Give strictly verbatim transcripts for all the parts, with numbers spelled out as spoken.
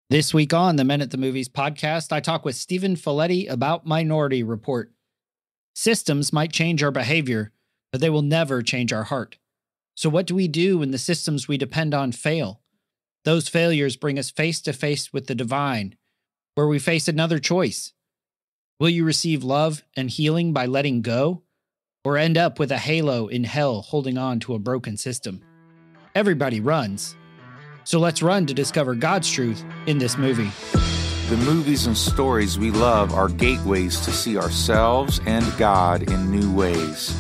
This week on the Men at the Movies podcast, I talk with Steven Falletti about Minority Report. Systems might change our behavior, but they will never change our heart. So what do we do when the systems we depend on fail? Those failures bring us face to face with the divine, where we face another choice. Will you receive love and healing by letting go, or end up with a halo in hell holding on to a broken system? Everybody runs. So let's run to discover God's truth in this movie. The movies and stories we love are gateways to see ourselves and God in new ways.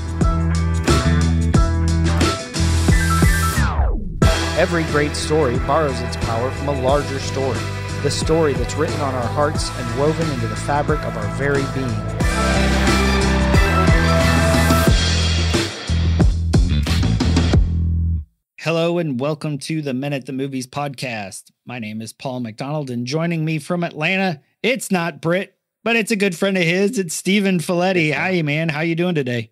Every great story borrows its power from a larger story, the story that's written on our hearts and woven into the fabric of our very being. Hello and welcome to the Men at the Movies podcast. My name is Paul McDonald, and joining me from Atlanta, it's not Britt, but it's a good friend of his. It's Steven Falletti. Hi, man. How you doing today?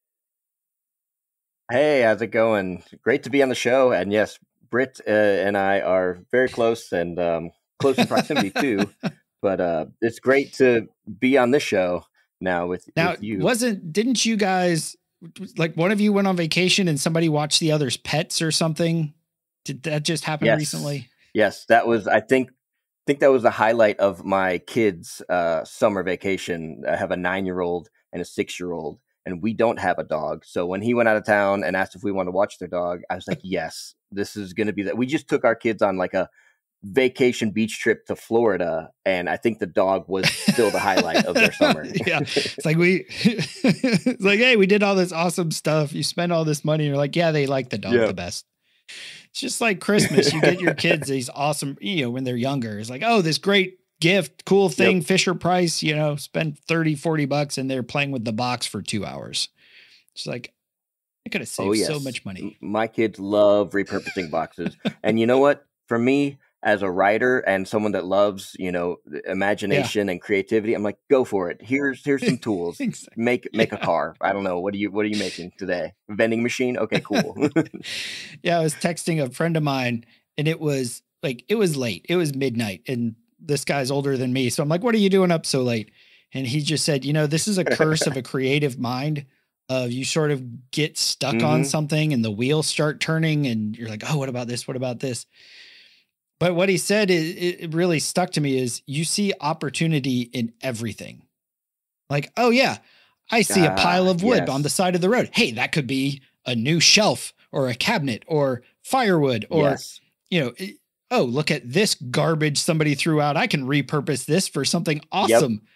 Hey, how's it going? Great to be on the show. And yes, Britt uh, and I are very close and um, close in proximity too. But uh, it's great to be on this show now with, now, with you. Wasn't didn't you guys? Like one of you went on vacation and somebody watched the other's pets or something? Did that just happen yes. recently? Yes, that was, I think, think that was the highlight of my kids' uh, summer vacation. I have a nine-year-old and a six-year-old, and we don't have a dog. So when he went out of town and asked if we want to watch their dog, I was like, yes, this is going to be that. We just took our kids on like a vacation beach trip to Florida, and I think the dog was still the highlight of their summer. Yeah, it's like we it's like, hey, we did all this awesome stuff, you spend all this money, and you're like, yeah, they like the dog yeah. the best. It's just like Christmas. You get your kids these awesome, you know, when they're younger, it's like, oh, this great gift, cool thing, yep. Fisher Price, you know, spend thirty, forty bucks and they're playing with the box for two hours. It's like, I could have saved oh, yes. so much money. My kids love repurposing boxes. And you know what? For me, as a writer and someone that loves, you know, imagination yeah. and creativity, I'm like, go for it. Here's here's some tools. exactly. Make make yeah. a car. I don't know. What are you what are you making today? Vending machine? Okay, cool. Yeah, I was texting a friend of mine, and it was like it was late. It was midnight, and this guy's older than me, so I'm like, "What are you doing up so late?" And he just said, "You know, this is a curse of a creative mind. Of you sort of get stuck mm-hmm. on something, and the wheels start turning, and you're like, oh, what about this? What about this?" But what he said, is, it really stuck to me, is you see opportunity in everything. Like, oh yeah, I see uh, a pile of wood yes. on the side of the road. Hey, that could be a new shelf or a cabinet or firewood or, yes. you know, oh, look at this garbage somebody threw out. I can repurpose this for something awesome. Yep.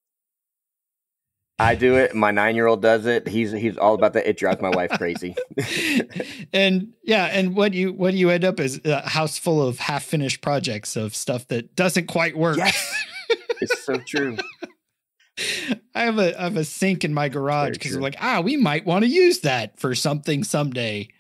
I do it. My nine-year-old does it. He's he's all about that. It drives my wife crazy. And yeah, and what you what you end up is a house full of half-finished projects of stuff that doesn't quite work. Yes, it's so true. I have a I have a sink in my garage because I'm like, ah, we might want to use that for something someday.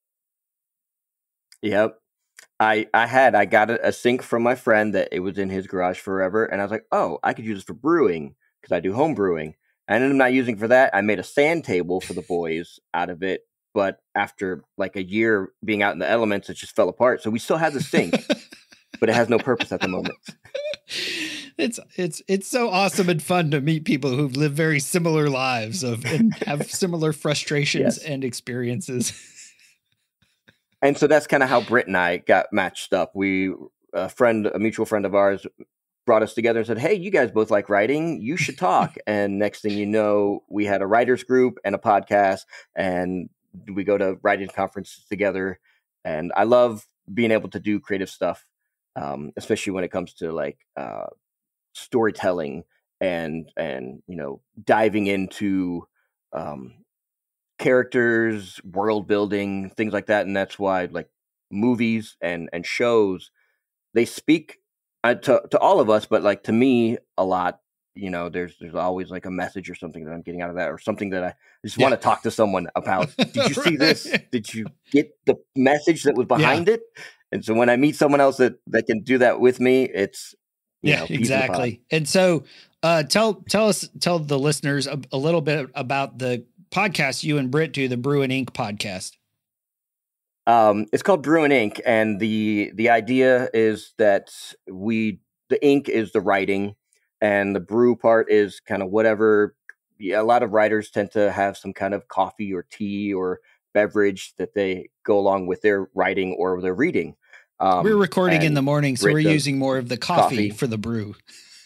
Yep. I I had I got a, a sink from my friend that it was in his garage forever, and I was like, oh, I could use this for brewing because I do home brewing. I ended up not using for that. I made a sand table for the boys out of it. But after like a year being out in the elements, it just fell apart. So we still have the sink, but it has no purpose at the moment. It's it's it's so awesome and fun to meet people who've lived very similar lives of and have similar frustrations yes. and experiences. And so that's kind of how Britt and I got matched up. We a friend, a mutual friend of ours, brought us together and said, hey, you guys both like writing. You should talk. And next thing you know, we had a writers group and a podcast, and we go to writing conferences together. And I love being able to do creative stuff, um, especially when it comes to like uh, storytelling and, and, you know, diving into um, characters, world building, things like that. And that's why like movies and, and shows, they speak Uh, to to all of us, but like to me a lot, you know, there's there's always like a message or something that I'm getting out of that, or something that I just yeah. want to talk to someone about. Did you see this? Did you get the message that was behind yeah. it? And so when I meet someone else that, that can do that with me, it's you yeah, know, exactly. And so uh, tell tell us tell the listeners a, a little bit about the podcast you and Britt do, the Brew Ink Podcast. Um, it's called Brew Ink, and the the idea is that we the ink is the writing, and the brew part is kind of whatever. Yeah, a lot of writers tend to have some kind of coffee or tea or beverage that they go along with their writing or their reading. Um, we're recording in the morning, so Brit we're using more of the coffee, coffee. for the brew.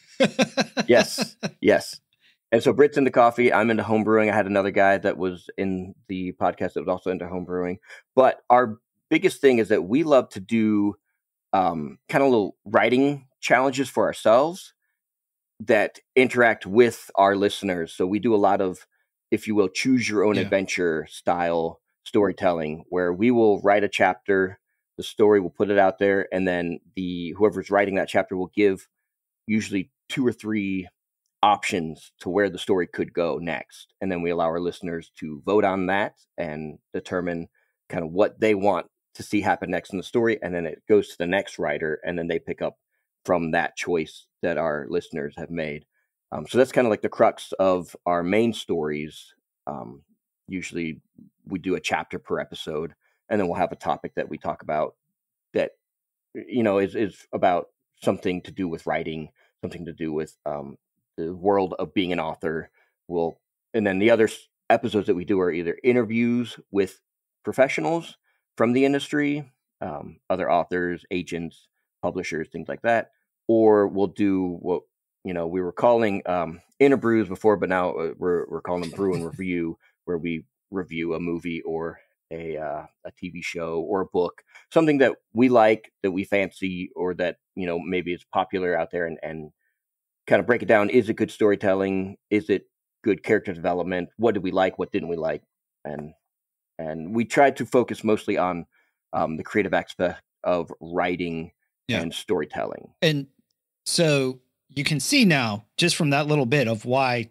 Yes, yes. And so Britt's into coffee. I'm into home brewing. I had another guy that was in the podcast that was also into home brewing. But our biggest thing is that we love to do um, kind of little writing challenges for ourselves that interact with our listeners. So we do a lot of, if you will, choose your own Yeah. adventure style storytelling, where we will write a chapter, the story, we'll put it out there, and then the whoever's writing that chapter will give usually two or three options to where the story could go next. And then we allow our listeners to vote on that and determine kind of what they want to see happen next in the story. And then it goes to the next writer, and then they pick up from that choice that our listeners have made. Um, so that's kind of like the crux of our main stories. Um, usually we do a chapter per episode, and then we'll have a topic that we talk about that, you know, is, is about something to do with writing, something to do with um, the world of being an author. Will and then the other episodes that we do are either interviews with professionals from the industry, um, other authors, agents, publishers, things like that, or we'll do what, you know, we were calling um, interbrews before, but now we're we're calling them brew and review, where we review a movie or a uh, a T V show or a book, something that we like, that we fancy, or that, you know, maybe is popular out there, and and kind of break it down. Is it good storytelling? Is it good character development? What did we like? What didn't we like? And and we tried to focus mostly on um, the creative aspect of writing Yeah. and storytelling. And so you can see now, just from that little bit, of why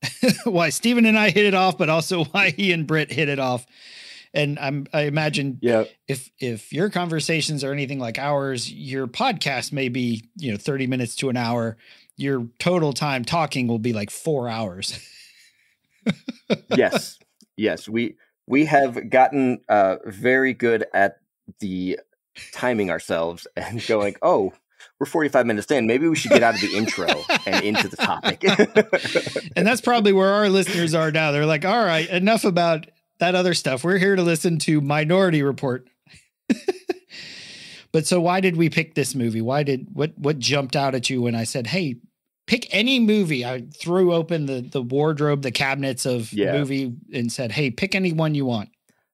why Steven and I hit it off, but also why he and Britt hit it off. And I'm, I imagine Yeah. if, if your conversations are anything like ours, your podcast may be, you know, thirty minutes to an hour. Your total time talking will be like four hours. Yes. Yes. We, we have gotten uh, very good at the timing ourselves and going, oh, we're forty-five minutes in. Maybe we should get out of the intro and into the topic. And that's probably where our listeners are now. They're like, all right, enough about that other stuff. We're here to listen to Minority Report. But so why did we pick this movie? Why did, what, what jumped out at you when I said, hey, pick any movie? I threw open the, the wardrobe, the cabinets of Yeah. movie, and said, hey, pick any one you want.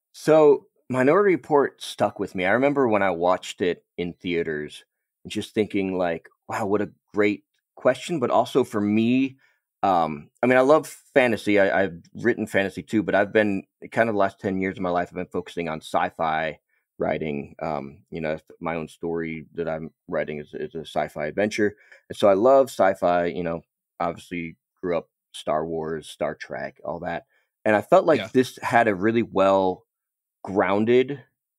So Minority Report stuck with me. I remember when I watched it in theaters and just thinking like, wow, what a great question. But also for me, um, I mean, I love fantasy. I, I've written fantasy too, but I've been kind of the last ten years of my life, I've been focusing on sci-fi writing. Um, you know, my own story that I'm writing is, is a sci-fi adventure. And so I love sci-fi, you know, obviously grew up Star Wars, Star Trek, all that. And I felt like Yeah. this had a really well grounded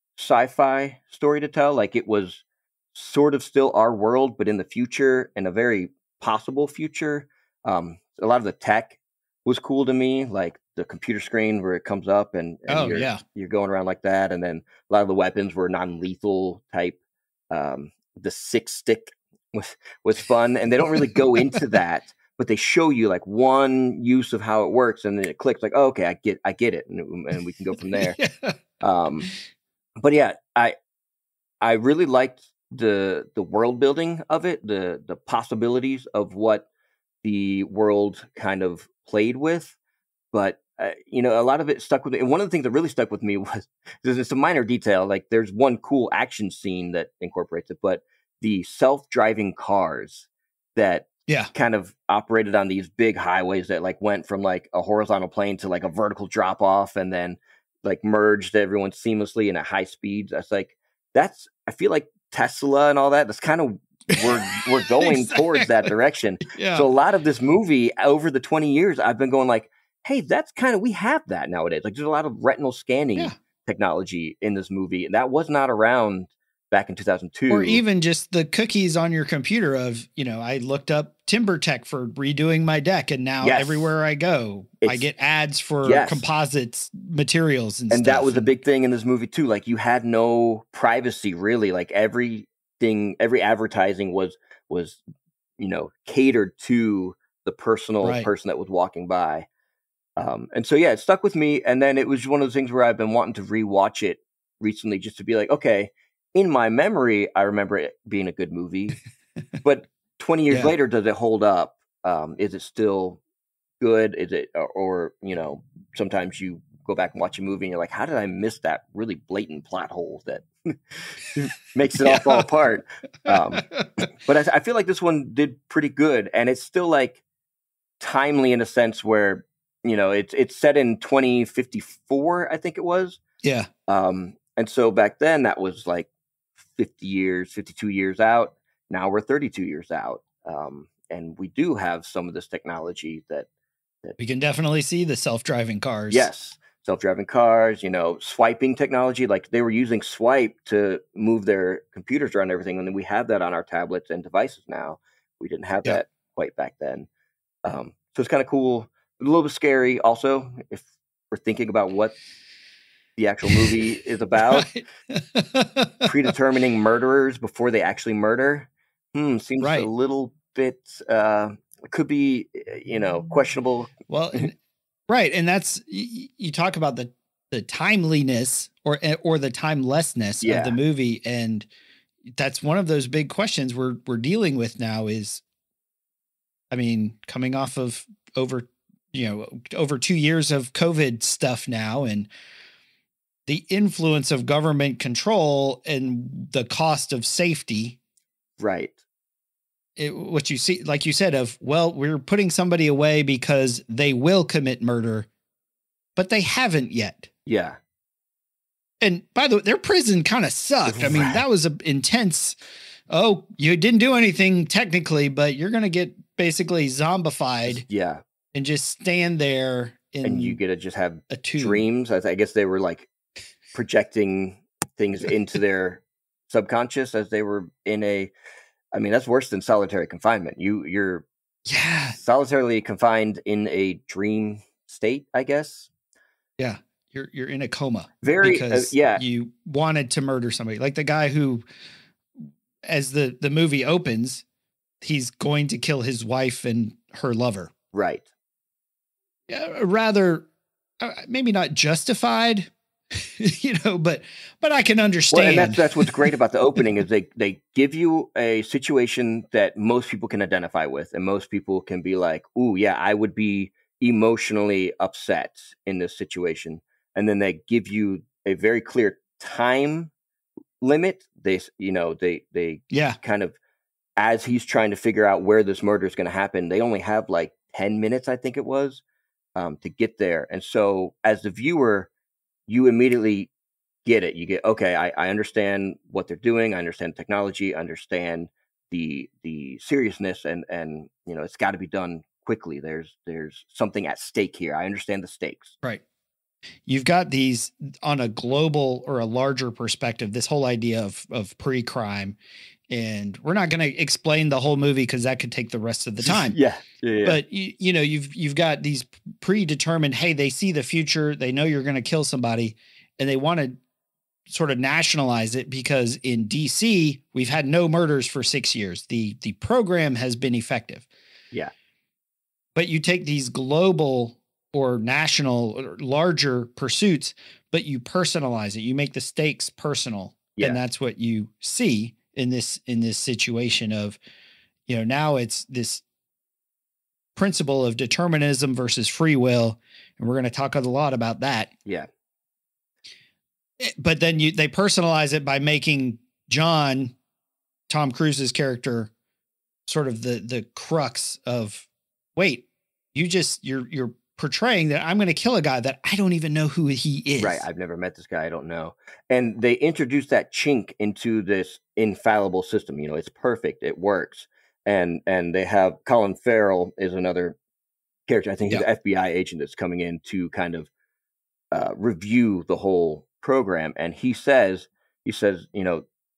sci-fi story to tell. Like it was sort of still our world, but in the future, and a very possible future. Um, a lot of the tech was cool to me, like the computer screen where it comes up and, and Oh, you're, yeah. you're going around like that. And then a lot of the weapons were non-lethal type. Um, the six stick was, was fun, and they don't really go into that, but they show you like one use of how it works, and then it clicks like, oh, okay, I get, I get it. And, and we can go from there. Yeah. Um, but yeah, I, I really liked the, the world building of it, the, the possibilities of what the world kind of played with. But, uh, you know, a lot of it stuck with me. And one of the things that really stuck with me was, there's a minor detail, like there's one cool action scene that incorporates it, but the self-driving cars that Yeah. kind of operated on these big highways that like went from like a horizontal plane to like a vertical drop off, and then like merged everyone seamlessly and at high speeds. That's like, that's, I feel like Tesla and all that, that's kind of, we're, we're going Exactly. towards that direction. Yeah. So a lot of this movie over the twenty years, I've been going like, hey, that's kind of, we have that nowadays. Like there's a lot of retinal scanning Yeah. technology in this movie, and that was not around back in two thousand two. Or even just the cookies on your computer of, you know, I looked up Timber Tech for redoing my deck, and now yes. everywhere I go, it's, I get ads for yes. composites materials and, and stuff. that was a big thing in this movie too. Like, you had no privacy really. Like, everything, every advertising was was you know catered to the personal right. person that was walking by. Um, and so yeah, it stuck with me. And then it was one of those things where I've been wanting to rewatch it recently, just to be like, okay, in my memory, I remember it being a good movie, but twenty years yeah. later, does it hold up? Um, is it still good? Is it, or, or, you know, sometimes you go back and watch a movie and you're like, how did I miss that really blatant plot hole that makes it yeah. all fall apart? Um, but I, I feel like this one did pretty good, and it's still like timely in a sense where, you know, it's, it's set in twenty fifty-four, I think it was. Yeah. Um, and so back then that was like fifty years, fifty-two years out. Now we're thirty-two years out. Um, and we do have some of this technology that, that we can definitely see the self-driving cars. Yes. Self-driving cars, you know, swiping technology. Like, they were using swipe to move their computers around and everything. And then we have that on our tablets and devices now. We didn't have yeah. that quite back then. Um, so it's kind of cool, a little bit scary also, if we're thinking about what the actual movie is about. Predetermining murderers before they actually murder. Hmm, seems right. a little bit, uh, could be, you know, questionable. Well, and, right. And that's, you, you talk about the, the timeliness or, or the timelessness yeah. of the movie. And that's one of those big questions we're, we're dealing with now is, I mean, coming off of over, you know, over two years of COVID stuff now, and the influence of government control and the cost of safety. Right. It, what you see, like you said, of, well, we're putting somebody away because they will commit murder, but they haven't yet. Yeah. And by the way, their prison kind of sucked. I mean, that was an intense, oh, you didn't do anything technically, but you're going to get basically zombified. Yeah. And just stand there. In and you get to just have a tube. Dreams. I, I guess they were like projecting things into their subconscious as they were in a, I mean, that's worse than solitary confinement. You, you're yeah. solitarily confined in a dream state, I guess. Yeah. You're, you're in a coma. Very, because uh, yeah. you wanted to murder somebody. Like the guy who, as the, the movie opens, he's going to kill his wife and her lover. Right. Yeah. Rather, uh, maybe not justified, you know, but, but I can understand. Well, and that's, that's what's great about the opening is they, they give you a situation that most people can identify with, and most people can be like, ooh, yeah, I would be emotionally upset in this situation. And then they give you a very clear time limit. They, you know, they, they yeah. kind of, as he's trying to figure out where this murder is going to happen, they only have like ten minutes, I think it was, um, to get there. And so as the viewer, you immediately get it. You get, okay, I, I understand what they're doing. I understand technology, I understand the, the seriousness, and, and, you know, it's got to be done quickly. There's, there's something at stake here. I understand the stakes. Right. You've got these on a global or a larger perspective, this whole idea of, of pre-crime, and we're not going to explain the whole movie because that could take the rest of the time. yeah. yeah, yeah. But you, you know, you've, you've got these predetermined, hey, they see the future. They know you're going to kill somebody, and they want to sort of nationalize it because in D C we've had no murders for six years. The, the program has been effective. Yeah. But you take these global or national or larger pursuits, but you personalize it. You make the stakes personal. Yeah. And that's what you see in this, in this situation of, you know, now it's this principle of determinism versus free will. And we're going to talk a lot about that. Yeah. But then you, they personalize it by making John, Tom Cruise's character, sort of the, the crux of, wait, you just, you're, you're portraying that I'm going to kill a guy that I don't even know who he is. Right. I've never met this guy. I don't know. And they introduce that chink into this infallible system. You know, it's perfect. It works. And, and they have Colin Farrell is another character. I think he's yeah. an F B I agent that's coming in to kind of uh, review the whole program. And he says, he says, you know,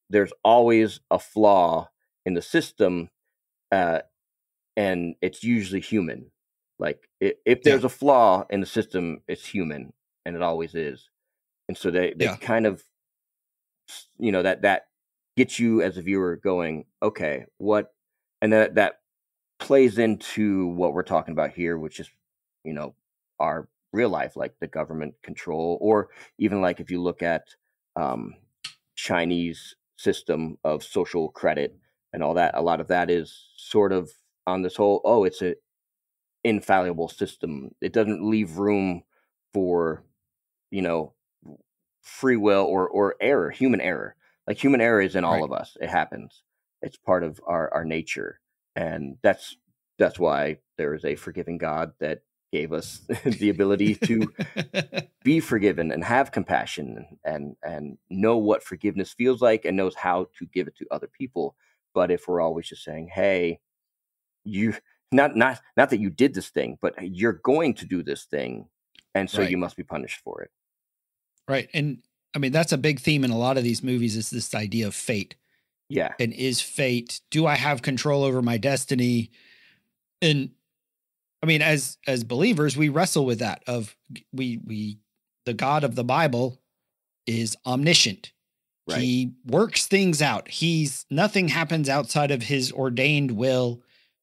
there's always a flaw in the system, uh, and it's usually human. Like if, if there's Yeah. a flaw in the system, it's human, and it always is. And so they, they Yeah. kind of, you know, that that gets you as a viewer going, okay, what, and that that plays into what we're talking about here, which is, you know, our real life, like the government control, or even like if you look at um, Chinese system of social credit and all that, a lot of that is sort of on this whole, oh, it's a infallible system. It doesn't leave room for, you know, free will or or error, human error. Like human error is in all Right. of us. It happens. It's part of our our nature, and that's that's why there is a forgiving God that gave us the ability to be forgiven and have compassion and and know what forgiveness feels like and knows how to give it to other people. But if we're always just saying, "Hey, you not not not that you did this thing, but you're going to do this thing, and so Right. you must be punished for it." Right. And I mean, that's a big theme in a lot of these movies is this idea of fate. Yeah. And is fate, do I have control over my destiny? And I mean, as as believers, we wrestle with that of we we the God of the Bible is omniscient. Right. He works things out. He's nothing happens outside of his ordained will.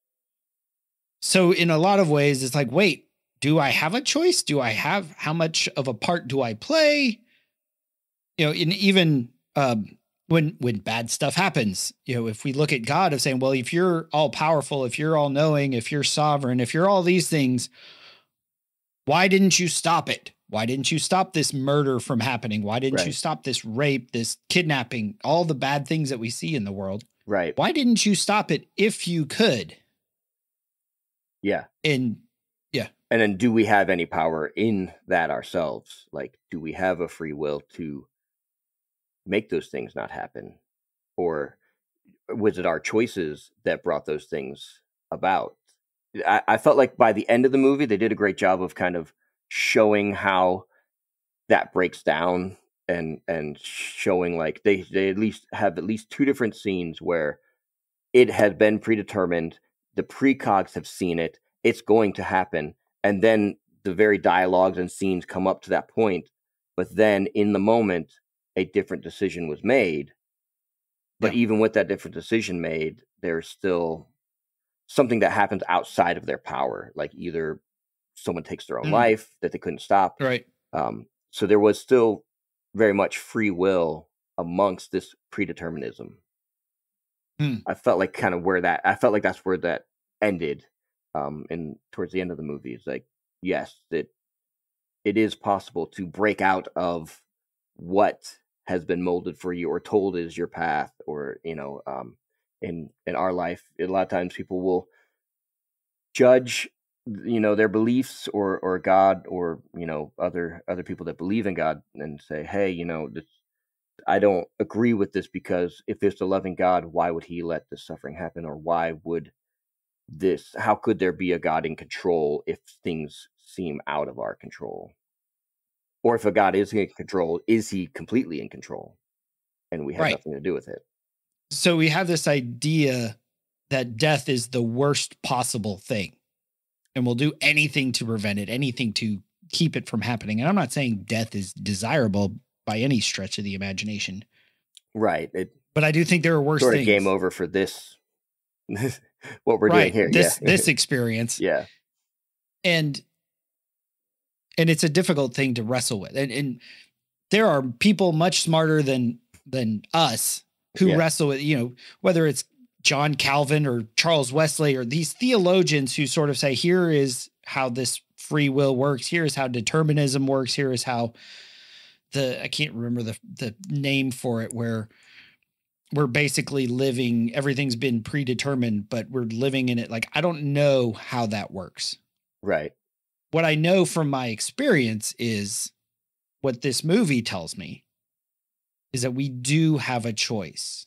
So in a lot of ways, it's like, wait, do I have a choice? Do I have how much of a part do I play? You know, and even um, when when bad stuff happens, you know, if we look at God of saying, well, if you're all powerful, if you're all knowing, if you're sovereign, if you're all these things, why didn't you stop it? Why didn't you stop this murder from happening? Why didn't Right. you stop this rape, this kidnapping, all the bad things that we see in the world? Right. Why didn't you stop it if you could? Yeah. And yeah. And then do we have any power in that ourselves? Like, do we have a free will to make those things not happen? Or was it our choices that brought those things about? I, I felt like by the end of the movie, they did a great job of kind of showing how that breaks down and and showing like they, they at least have at least two different scenes where it has been predetermined. The precogs have seen it. It's going to happen. And then the very dialogues and scenes come up to that point. But then in the moment, a different decision was made. But Yeah. even with that different decision made, there's still something that happens outside of their power. Like either someone takes their own Mm. life that they couldn't stop. Right. Um, so there was still very much free will amongst this predeterminism. Hmm. I felt like kind of where that I felt like that's where that ended. Um, and towards the end of the movie, it's like, yes, that it is possible to break out of what has been molded for you or told is your path, or you know, um, in in our life, a lot of times people will judge, you know, their beliefs or or God or you know other other people that believe in God and say, hey, you know, this, I don't agree with this because if it's a loving God, why would he let this suffering happen? Or why would this, how could there be a God in control if things seem out of our control? Or if a God is in control, is he completely in control? And we have Right. nothing to do with it. So we have this idea that death is the worst possible thing. And we'll do anything to prevent it, anything to keep it from happening. And I'm not saying death is desirable by any stretch of the imagination. Right. It But I do think there are worse sort of things. game over for this, what we're right. doing here. This yeah. this experience. yeah. And and it's a difficult thing to wrestle with. And and there are people much smarter than than us who Yeah. wrestle with, you know, whether it's John Calvin or Charles Wesley or these theologians who sort of say, here is how this free will works. Here is how determinism works. Here is how the, I can't remember the, the name for it, where we're basically living, everything's been predetermined, but we're living in it. Like, I don't know how that works. Right. What I know from my experience is what this movie tells me is that we do have a choice.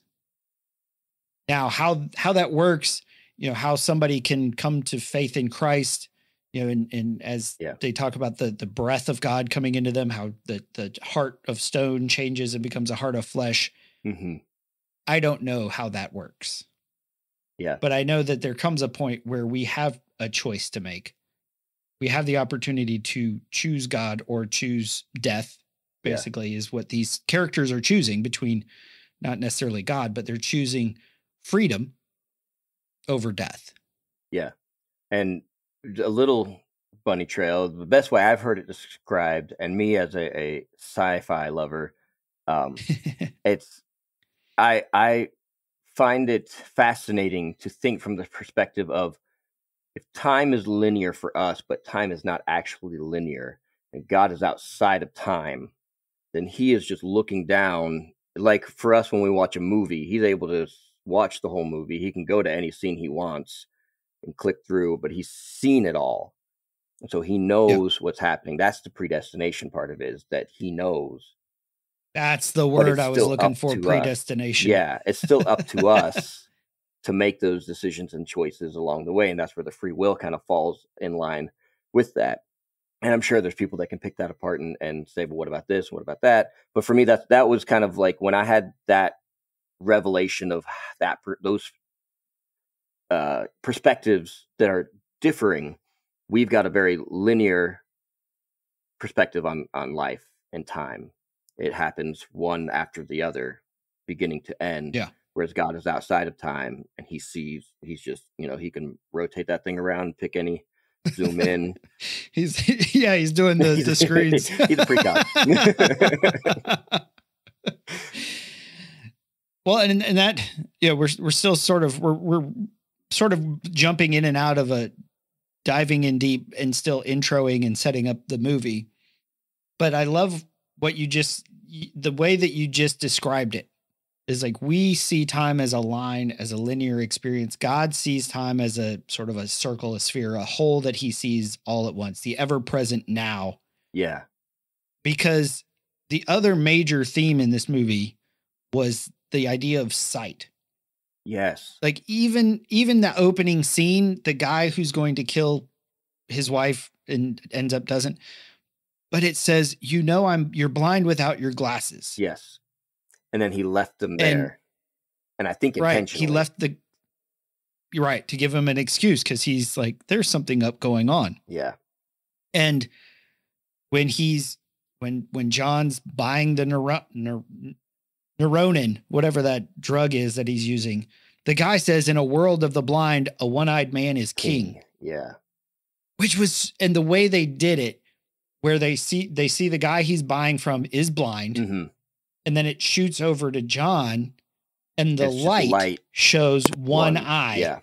Now, how how that works, you know, how somebody can come to faith in Christ, you know, and, and as Yeah. they talk about the the breath of God coming into them, how the, the heart of stone changes and becomes a heart of flesh. hmm I don't know how that works. Yeah. But I know that there comes a point where we have a choice to make. We have the opportunity to choose God or choose death, basically, yeah. is what these characters are choosing between not necessarily God, but they're choosing freedom over death. Yeah. And a little bunny trail, the best way I've heard it described, and me as a, a sci-fi lover, um, it's, I, I find it fascinating to think from the perspective of, if time is linear for us, but time is not actually linear, and God is outside of time, then he is just looking down. Like for us, when we watch a movie, he's able to watch the whole movie. He can go to any scene he wants and click through, but he's seen it all. And so he knows yeah. what's happening. That's the predestination part of it, is that he knows. That's the word I was looking for, predestination. Us. Yeah, it's still up to us to make those decisions and choices along the way. And that's where the free will kind of falls in line with that. And I'm sure there's people that can pick that apart and, and say, well, what about this? What about that? But for me, that, that was kind of like when I had that revelation of that, those uh, perspectives that are differing. We've got a very linear perspective on, on life and time. It happens one after the other, beginning to end. Yeah. Whereas God is outside of time, and he sees, he's just, you know, he can rotate that thing around, pick any, zoom in. he's, yeah, he's doing the, the screens. He's a precog. Well, and, and that, yeah, we're, we're still sort of, we're, we're sort of jumping in and out of a, diving in deep and still introing and setting up the movie. But I love what you just, the way that you just described it. Is like, we see time as a line, as a linear experience. God sees time as a sort of a circle, a sphere, a whole that he sees all at once, the ever present now. Yeah. Because the other major theme in this movie was the idea of sight. Yes. Like even, even the opening scene, the guy who's going to kill his wife and ends up doesn't, but it says, you know, I'm, you're blind without your glasses. Yes. And then he left them there. And, and I think intentionally. Right, he left the, you're right, to give him an excuse, because he's like, there's something up going on. Yeah. And when he's, when, when John's buying the neuro, neur, neuronin, whatever that drug is that he's using, the guy says, in a world of the blind, a one-eyed man is king. king. Yeah. Which was, and the way they did it, where they see, they see the guy he's buying from is blind. Mm-hmm. And then it shoots over to John, and the light, light shows one, one eye. Yeah.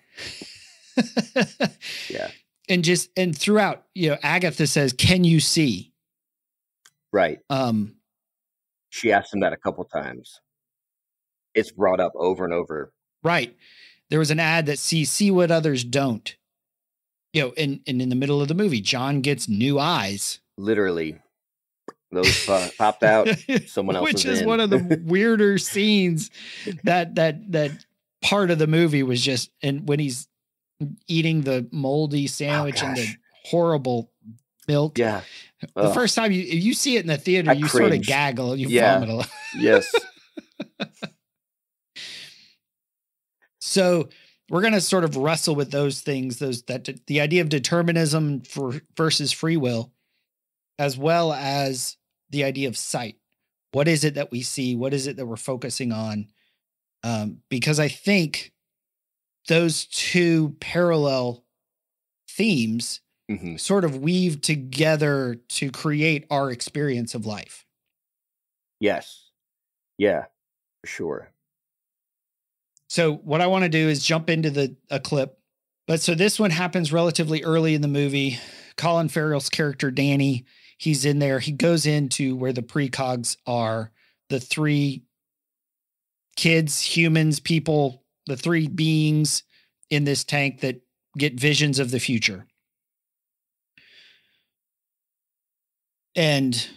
Yeah. And just, and throughout, you know, Agatha says, can you see? Right. Um, she asked him that a couple times. It's brought up over and over. Right. There was an ad that sees, see what others don't. You know, and, and in the middle of the movie, John gets new eyes. Literally. Those uh, popped out. Someone else, which was is in. One of the weirder scenes. That that that part of the movie was just, and when he's eating the moldy sandwich oh, and the horrible milk. Yeah, the Ugh. first time you you see it in the theater, I you cringed. sort of gaggle, you yeah. vomit a lot. Yes. So we're going to sort of wrestle with those things, those that the idea of determinism for versus free will, as well as the idea of sight. What is it that we see? What is it that we're focusing on? Um, because I think those two parallel themes mm-hmm. sort of weave together to create our experience of life. Yes. Yeah, for sure. So what I want to do is jump into the a clip. But so this one happens relatively early in the movie. Colin Farrell's character, Danny, he's in there. He goes into where the precogs are, the three kids, humans, people, the three beings in this tank that get visions of the future. And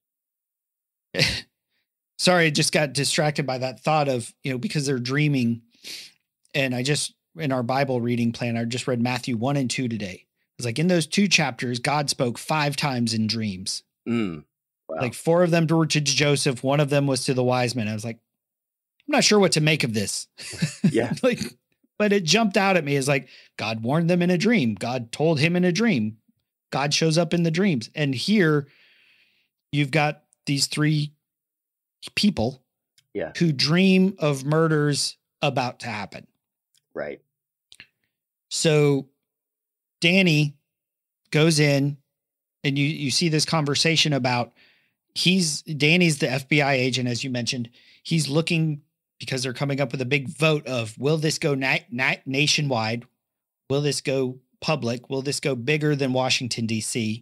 sorry, I just got distracted by that thought of, you know, because they're dreaming. And I just, in our Bible reading plan, I just read Matthew one and two today. It's like in those two chapters, God spoke five times in dreams. Mm, wow. Like four of them were to Joseph. One of them was to the wise men. I was like, I'm not sure what to make of this. Yeah. Like, but it jumped out at me as like, God warned them in a dream. God told him in a dream. God shows up in the dreams. And here you've got these three people yeah. who dream of murders about to happen. Right. So Danny goes in and you, you see this conversation about he's Danny's the F B I agent, as you mentioned. He's looking because they're coming up with a big vote of, will this go na- na- nationwide? Will this go public? Will this go bigger than Washington, D C?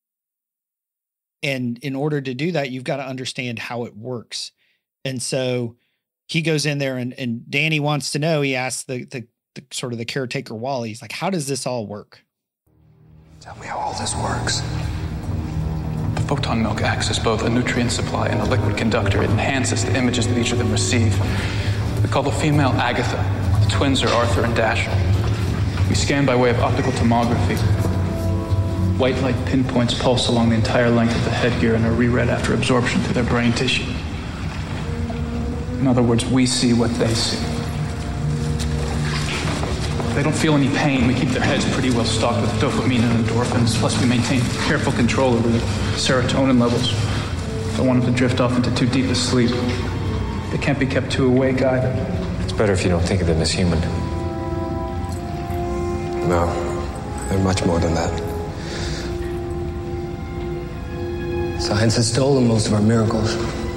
And in order to do that, you've got to understand how it works. And so he goes in there and, and Danny wants to know, he asks the, the, the sort of the caretaker Wally, he's like, how does this all work? Tell me how all this works. The photon milk acts as both a nutrient supply and a liquid conductor. It enhances the images that each of them receive. We call the female Agatha. The twins are Arthur and Dashiell. We scan by way of optical tomography. White light pinpoints pulse along the entire length of the headgear and are reread after absorption through their brain tissue. In other words, we see what they see. They don't feel any pain. We keep their heads pretty well stocked with dopamine and endorphins. Plus, we maintain careful control over the serotonin levels. Don't want them to drift off into too deep a sleep. They can't be kept too awake either. It's better if you don't think of them as human. No, they're much more than that. Science has stolen most of our miracles.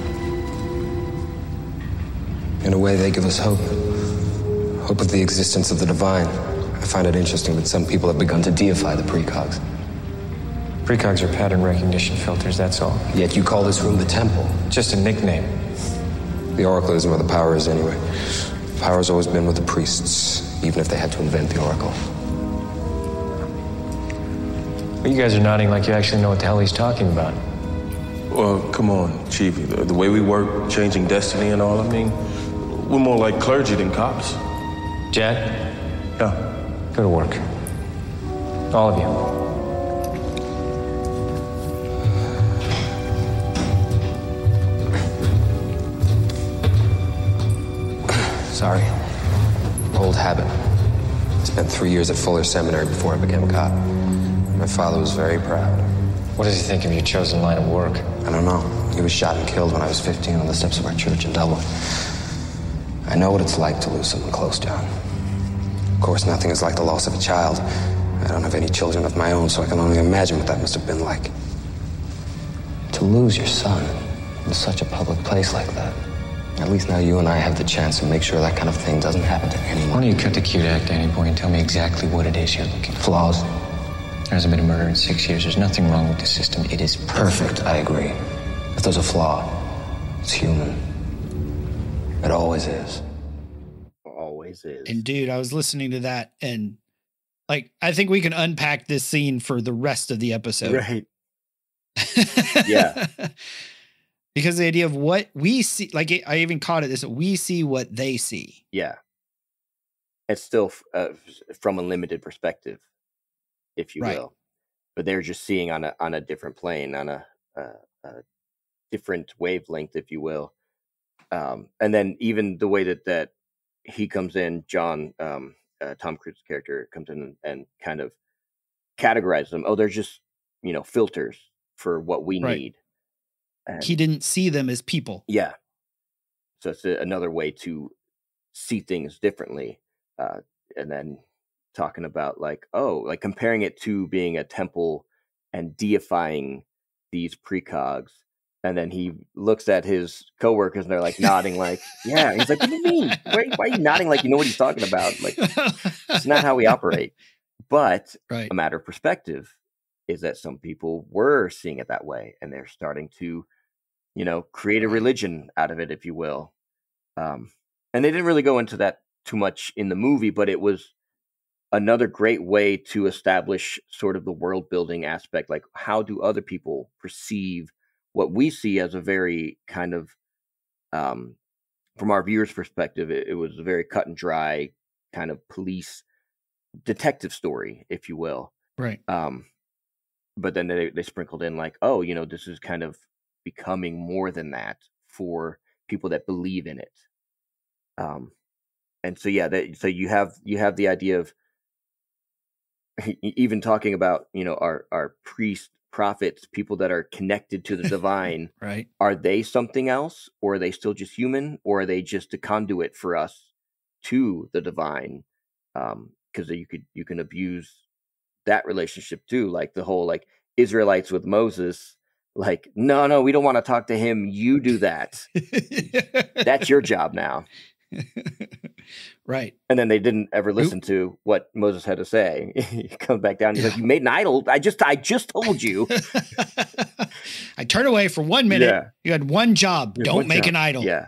In a way, they give us hope. Hope of the existence of the divine. I find it interesting that some people have begun to deify the precogs. Precogs are pattern recognition filters, that's all. Yet you call this room the temple. Just a nickname. The oracle isn't where the power is anyway. The power's always been with the priests, even if they had to invent the oracle. Well, you guys are nodding like you actually know what the hell he's talking about. Well, come on, Chief. The, the way we work, changing destiny and all, I mean, we're more like clergy than cops. Jack? Yeah. Go to work. All of you. Sorry. Old habit. I spent three years at Fuller Seminary before I became a cop. My father was very proud. What does he think of your chosen line of work? I don't know. He was shot and killed when I was fifteen on the steps of our church in Dublin. I know what it's like to lose someone close, John. Of course, nothing is like the loss of a child. I don't have any children of my own, so I can only imagine what that must have been like. To lose your son in such a public place like that. At least now you and I have the chance to make sure that kind of thing doesn't happen to anyone. Why don't you cut the cute act, Danny boy, and tell me exactly what it is you're looking for? Flaws. There hasn't been a murder in six years. There's nothing wrong with the system. It is Perfect, I agree. If there's a flaw, it's human. It always is. Always is. And dude, I was listening to that and like, I think we can unpack this scene for the rest of the episode. Right. Yeah. Because the idea of what we see, like I even caught it this, we see what they see. Yeah. It's still uh, from a limited perspective, if you Right. will, but they're just seeing on a, on a different plane, on a, a, a different wavelength, if you will. Um, and then even the way that, that he comes in, John, um, uh, Tom Cruise's character comes in and, and kind of categorizes them. Oh, they're just, you know, filters for what we Right. need. And He didn't see them as people. yeah. So it's a, another way to see things differently. Uh, and then talking about like, oh, like comparing it to being a temple and deifying these precogs. And then he looks at his coworkers and they're like nodding like, yeah. He's like, what do you mean? Why, why are you nodding like you know what he's talking about? Like, it's not how we operate. But Right. a matter of perspective is that some people were seeing it that way and they're starting to, you know, create a religion out of it, if you will. Um, and they didn't really go into that too much in the movie, but it was another great way to establish sort of the world building aspect. Like, how do other people perceive what we see as a very kind of, um, from our viewers' perspective, it, it was a very cut and dry kind of police detective story, if you will. Right. Um, but then they, they sprinkled in like, oh, you know, this is kind of becoming more than that for people that believe in it. Um, and so, yeah, that, so you have, you have the idea of even talking about, you know, our, our priests, prophets, people that are connected to the divine, right? Are they something else, or are they still just human, or are they just a conduit for us to the divine? Um, because you could, you can abuse that relationship too. Like the whole, like Israelites with Moses, like, no, no, we don't want to talk to him. You do that. That's your job now. Right. And then they didn't ever listen Oop. to what Moses had to say. He comes back down. He's yeah. like, you made an idol. I just, I just told you. I turned away for one minute. Yeah. You had one job. Don't one make job. an idol. Yeah.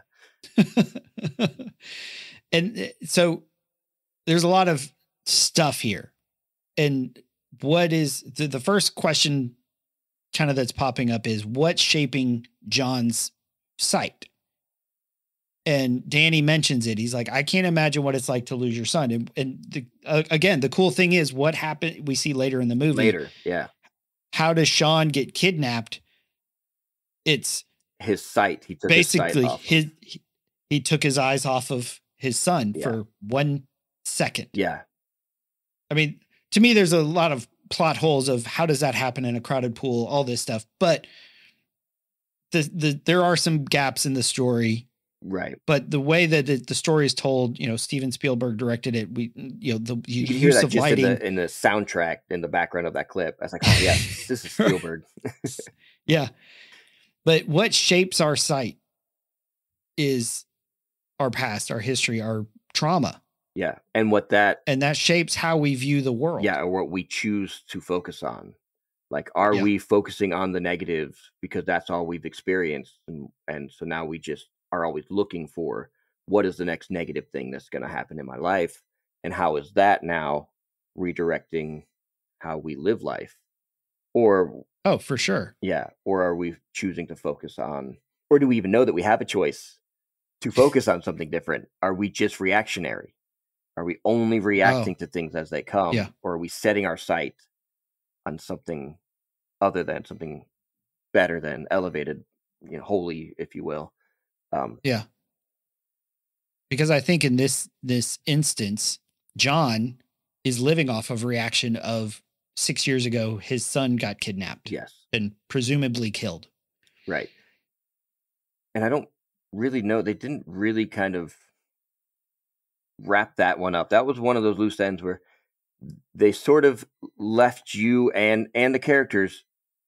And so there's a lot of stuff here. And what is the, the first question kind of that's popping up is what's shaping John's sight? And Danny mentions it. He's like, I can't imagine what it's like to lose your son. And, and the, uh, again, the cool thing is what happened. We see later in the movie. Later, yeah. How does Sean get kidnapped? It's his sight. He took basically his, sight off. his he, he took his eyes off of his son yeah. for one second. Yeah. I mean, to me, there's a lot of plot holes of how does that happen in a crowded pool, all this stuff. But the the there are some gaps in the story. Right. But the way that the, the story is told, you know, Steven Spielberg directed it. We, you know, the you use hear that of just lighting in the, in the soundtrack in the background of that clip. I was like, oh, yeah, this is Spielberg. Yeah. But what shapes our sight is our past, our history, our trauma. Yeah. And what that, and that shapes how we view the world. Yeah. Or what we choose to focus on. Like, are yeah. we focusing on the negatives because that's all we've experienced? And, and so now we just are always looking for what is the next negative thing that's going to happen in my life, and how is that now redirecting how we live life? Or oh, for sure, yeah. Or are we choosing to focus on, or do we even know that we have a choice to focus on something different? Are we just reactionary? Are we only reacting oh. to things as they come? Yeah. Or are we setting our sight on something other than something better than elevated, you know, holy, if you will? Um, yeah. Because I think in this, this instance, John is living off of reaction of six years ago, his son got kidnapped. Yes. And presumably killed. Right. And I don't really know. They didn't really kind of wrap that one up. That was one of those loose ends where they sort of left you and, and the characters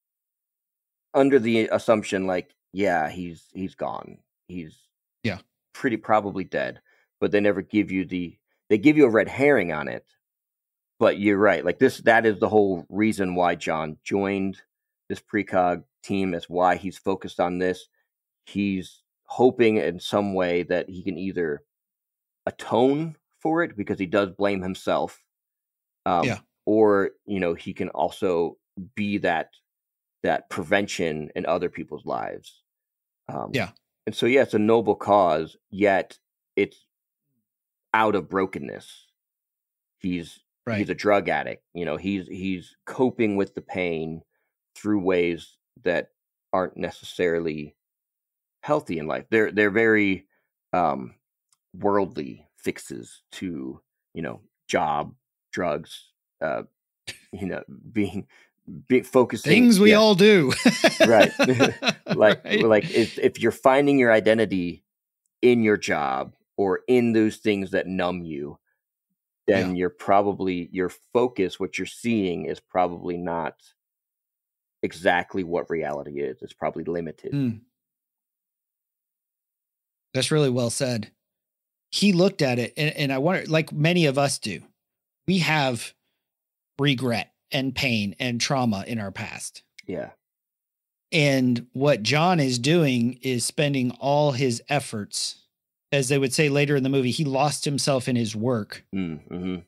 under the assumption like, yeah, he's, he's gone. He's yeah pretty probably dead, but they never give you the, they give you a red herring on it. But you're right. Like this, that is the whole reason why John joined this precog team. Is why he's focused on this. He's hoping in some way that he can either atone for it because he does blame himself. Um, yeah. Or, you know, he can also be that, that prevention in other people's lives. Um, yeah. And so, yeah, it's a noble cause, yet it's out of brokenness. He's right. He's a drug addict. You know, he's he's coping with the pain through ways that aren't necessarily healthy in life. They're they're very um, worldly fixes to, you know, job, drugs, uh, you know, being. Big focusing things we yeah. all do. Right. like, right. like if, if you're finding your identity in your job or in those things that numb you, then yeah. you're probably, your focus, what you're seeing is probably not exactly what reality is. It's probably limited. Mm. That's really well said. He looked at it and, and I wonder, like many of us do, we have regret and pain and trauma in our past. Yeah. And what John is doing is spending all his efforts, as they would say later in the movie, he lost himself in his work mm-hmm.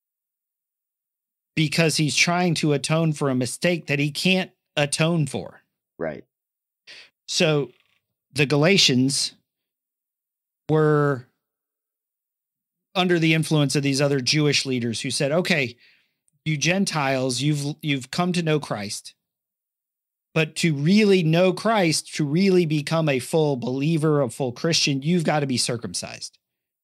because he's trying to atone for a mistake that he can't atone for. Right. So the Galatians were under the influence of these other Jewish leaders who said, okay, you Gentiles, you've, you've come to know Christ, but to really know Christ, to really become a full believer, a full Christian, you've got to be circumcised.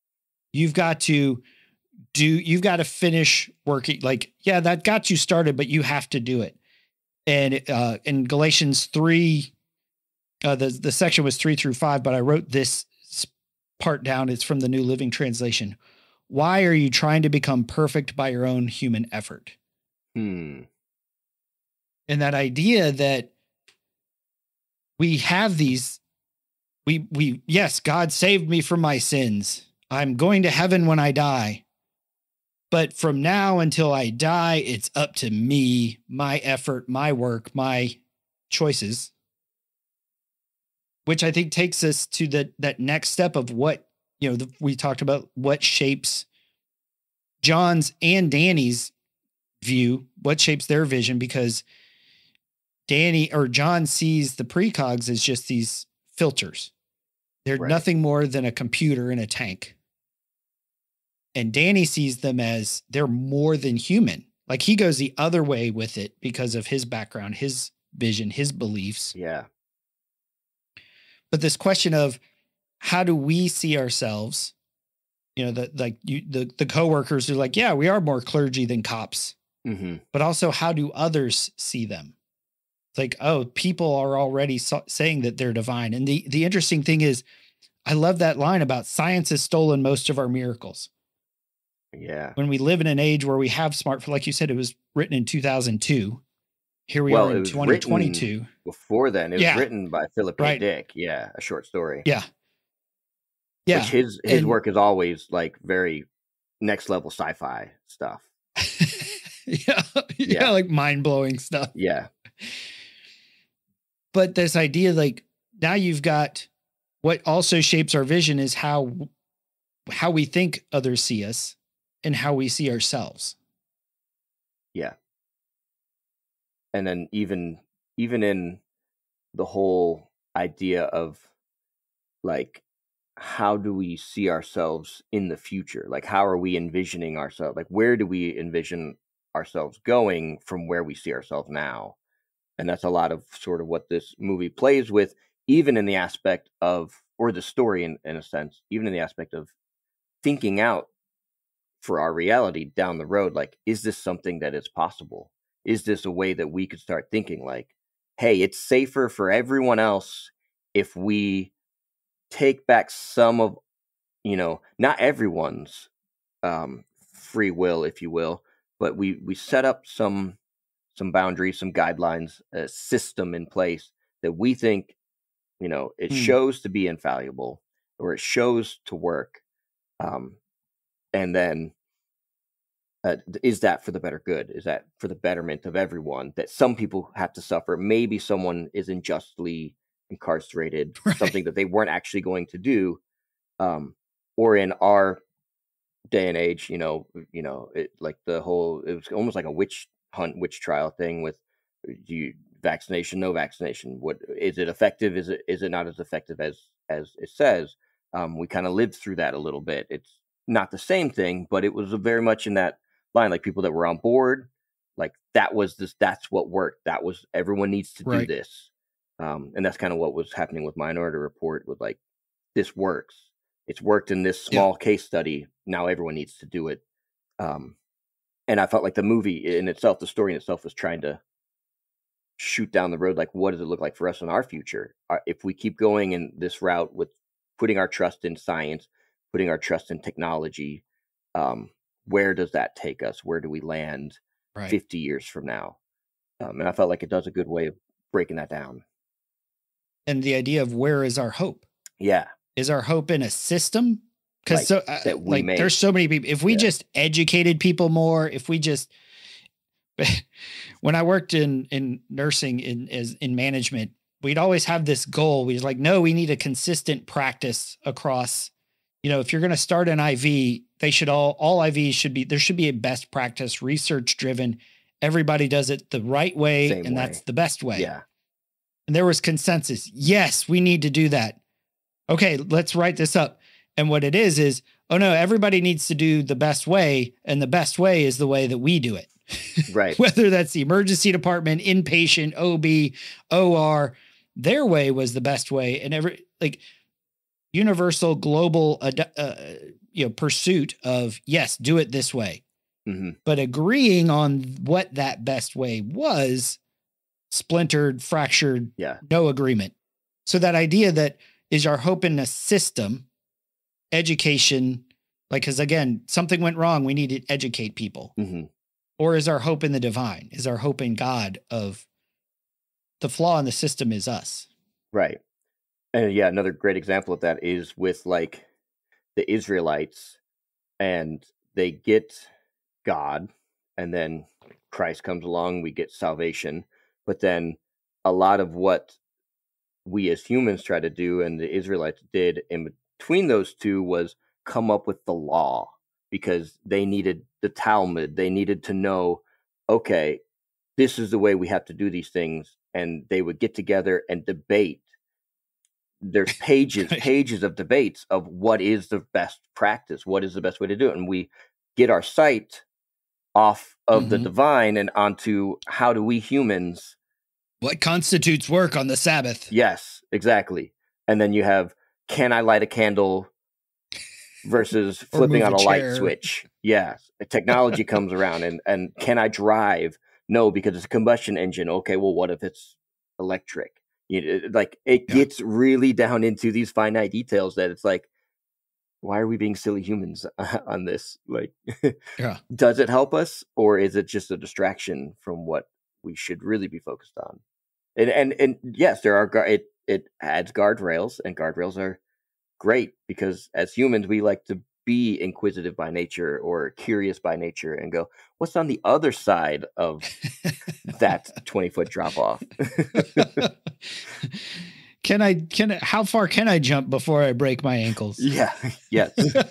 You've got to do, you've got to finish working. Like, yeah, that got you started, but you have to do it. And uh, in Galatians three, uh, the, the section was three through five, but I wrote this part down. It's from the New Living Translation. Why are you trying to become perfect by your own human effort? Hmm. And that idea that we have these, we, we, yes, God saved me from my sins. I'm going to heaven when I die. But from now until I die, it's up to me, my effort, my work, my choices, which I think takes us to the, that next step of what, you know, the, we talked about what shapes John's and Danny's view, what shapes their vision, because Danny or John sees the precogs as just these filters. They're Right. nothing more than a computer in a tank. And Danny sees them as they're more than human. Like he goes the other way with it because of his background, his vision, his beliefs. Yeah. But this question of how do we see ourselves? You know, the, like you, the, the coworkers are like, yeah, we are more clergy than cops, Mm-hmm. but also how do others see them? It's like, oh, people are already so- saying that they're divine. And the, the interesting thing is, I love that line about science has stolen most of our miracles. Yeah. When we live in an age where we have smartphone, like you said, it was written in two thousand two. Here we Well, are it in was twenty twenty-two. written before then. It was Yeah. written by Philip K. Right. Dick. Yeah, a short story. Yeah. Yeah. Which his his And- work is always like very next level sci-fi stuff. yeah. yeah. Yeah. Like mind blowing stuff. Yeah. But this idea, like now you've got what also shapes our vision is how, how we think others see us and how we see ourselves. Yeah. And then even even in the whole idea of like how do we see ourselves in the future? Like how are we envisioning ourselves? Like where do we envision ourselves going from where we see ourselves now? And that's a lot of sort of what this movie plays with, even in the aspect of, or the story in, in a sense, even in the aspect of thinking out for our reality down the road. Like, is this something that is possible? Is this a way that we could start thinking like, hey, it's safer for everyone else if we take back some of, you know, not everyone's um, free will, if you will, but we, we set up some, some boundaries, some guidelines, a system in place that we think, you know, it Hmm. shows to be infallible or it shows to work. Um, and then uh, is that for the better good? Is that for the betterment of everyone? That some people have to suffer. Maybe someone is unjustly incarcerated, Right. something that they weren't actually going to do. Um, or in our day and age, you know, you know, it, like the whole, it was almost like a witch hunt, witch trial thing with do you vaccination, no vaccination. What is it effective? Is it is it not as effective as as it says? Um, we kind of lived through that a little bit. It's not the same thing, but it was very much in that line. Like people that were on board, like that was this. That's what worked. That was everyone needs to do Right. this, um, and that's kind of what was happening with Minority Report. With like this works. It's worked in this small case study. Now everyone needs to do it. Um, and I felt like the movie in itself, the story in itself, was trying to shoot down the road. Like, what does it look like for us in our future? Are, if we keep going in this route with putting our trust in science, putting our trust in technology, um, where does that take us? Where do we land Right. fifty years from now? Um, and I felt like it does a good way of breaking that down. And the idea of where is our hope? Yeah. Is our hope in a system? Because Like, so uh, that we like made. there's so many people. If we Yeah. just educated people more, if we just when I worked in in nursing in as in management, we'd always have this goal. We was like, no, we need a consistent practice across. You know, if you're going to start an I V, they should all all I Vs should be there should be a best practice, research driven. Everybody does it the right way, Same and way. that's the best way. Yeah. And there was consensus. Yes, we need to do that. Okay, let's write this up. And what it is, is, oh no, everybody needs to do the best way. And the best way is the way that we do it. Right. Whether that's the emergency department, inpatient, O B, O R, their way was the best way. And every like universal global, ad- uh, you know, pursuit of, yes, do it this way. Mm-hmm. But agreeing on what that best way was, splintered, fractured, Yeah. no agreement. So that idea that is our hope in a system, education, like, because again, something went wrong, we need to educate people. Mm-hmm. Or is our hope in the divine? Is our hope in God of the flaw in the system is us? Right. And yeah, another great example of that is with like the Israelites, and they get God, and then Christ comes along, we get salvation. But then a lot of what we as humans try to do and the Israelites did in between those two was come up with the law, because they needed the Talmud. They needed to know, okay, this is the way we have to do these things. And they would get together and debate. There's pages, pages of debates of what is the best practice, what is the best way to do it. And we get our sight off of mm-hmm. the divine and onto how do we humans. What constitutes work on the Sabbath? Yes, exactly. And then you have, can I light a candle versus flipping on a, a light switch? Yes. Technology comes around, and, and can I drive? No, because it's a combustion engine. Okay, well, what if it's electric? You know, like it yeah. gets really down into these finite details that it's like, why are we being silly humans on this? Like, yeah. does it help us, or is it just a distraction from what we should really be focused on? And and and yes, there are it it adds guardrails, and guardrails are great because as humans we like to be inquisitive by nature or curious by nature and go, what's on the other side of that twenty foot drop off? Can I, can I, how far can I jump before I break my ankles? Yeah. Yes.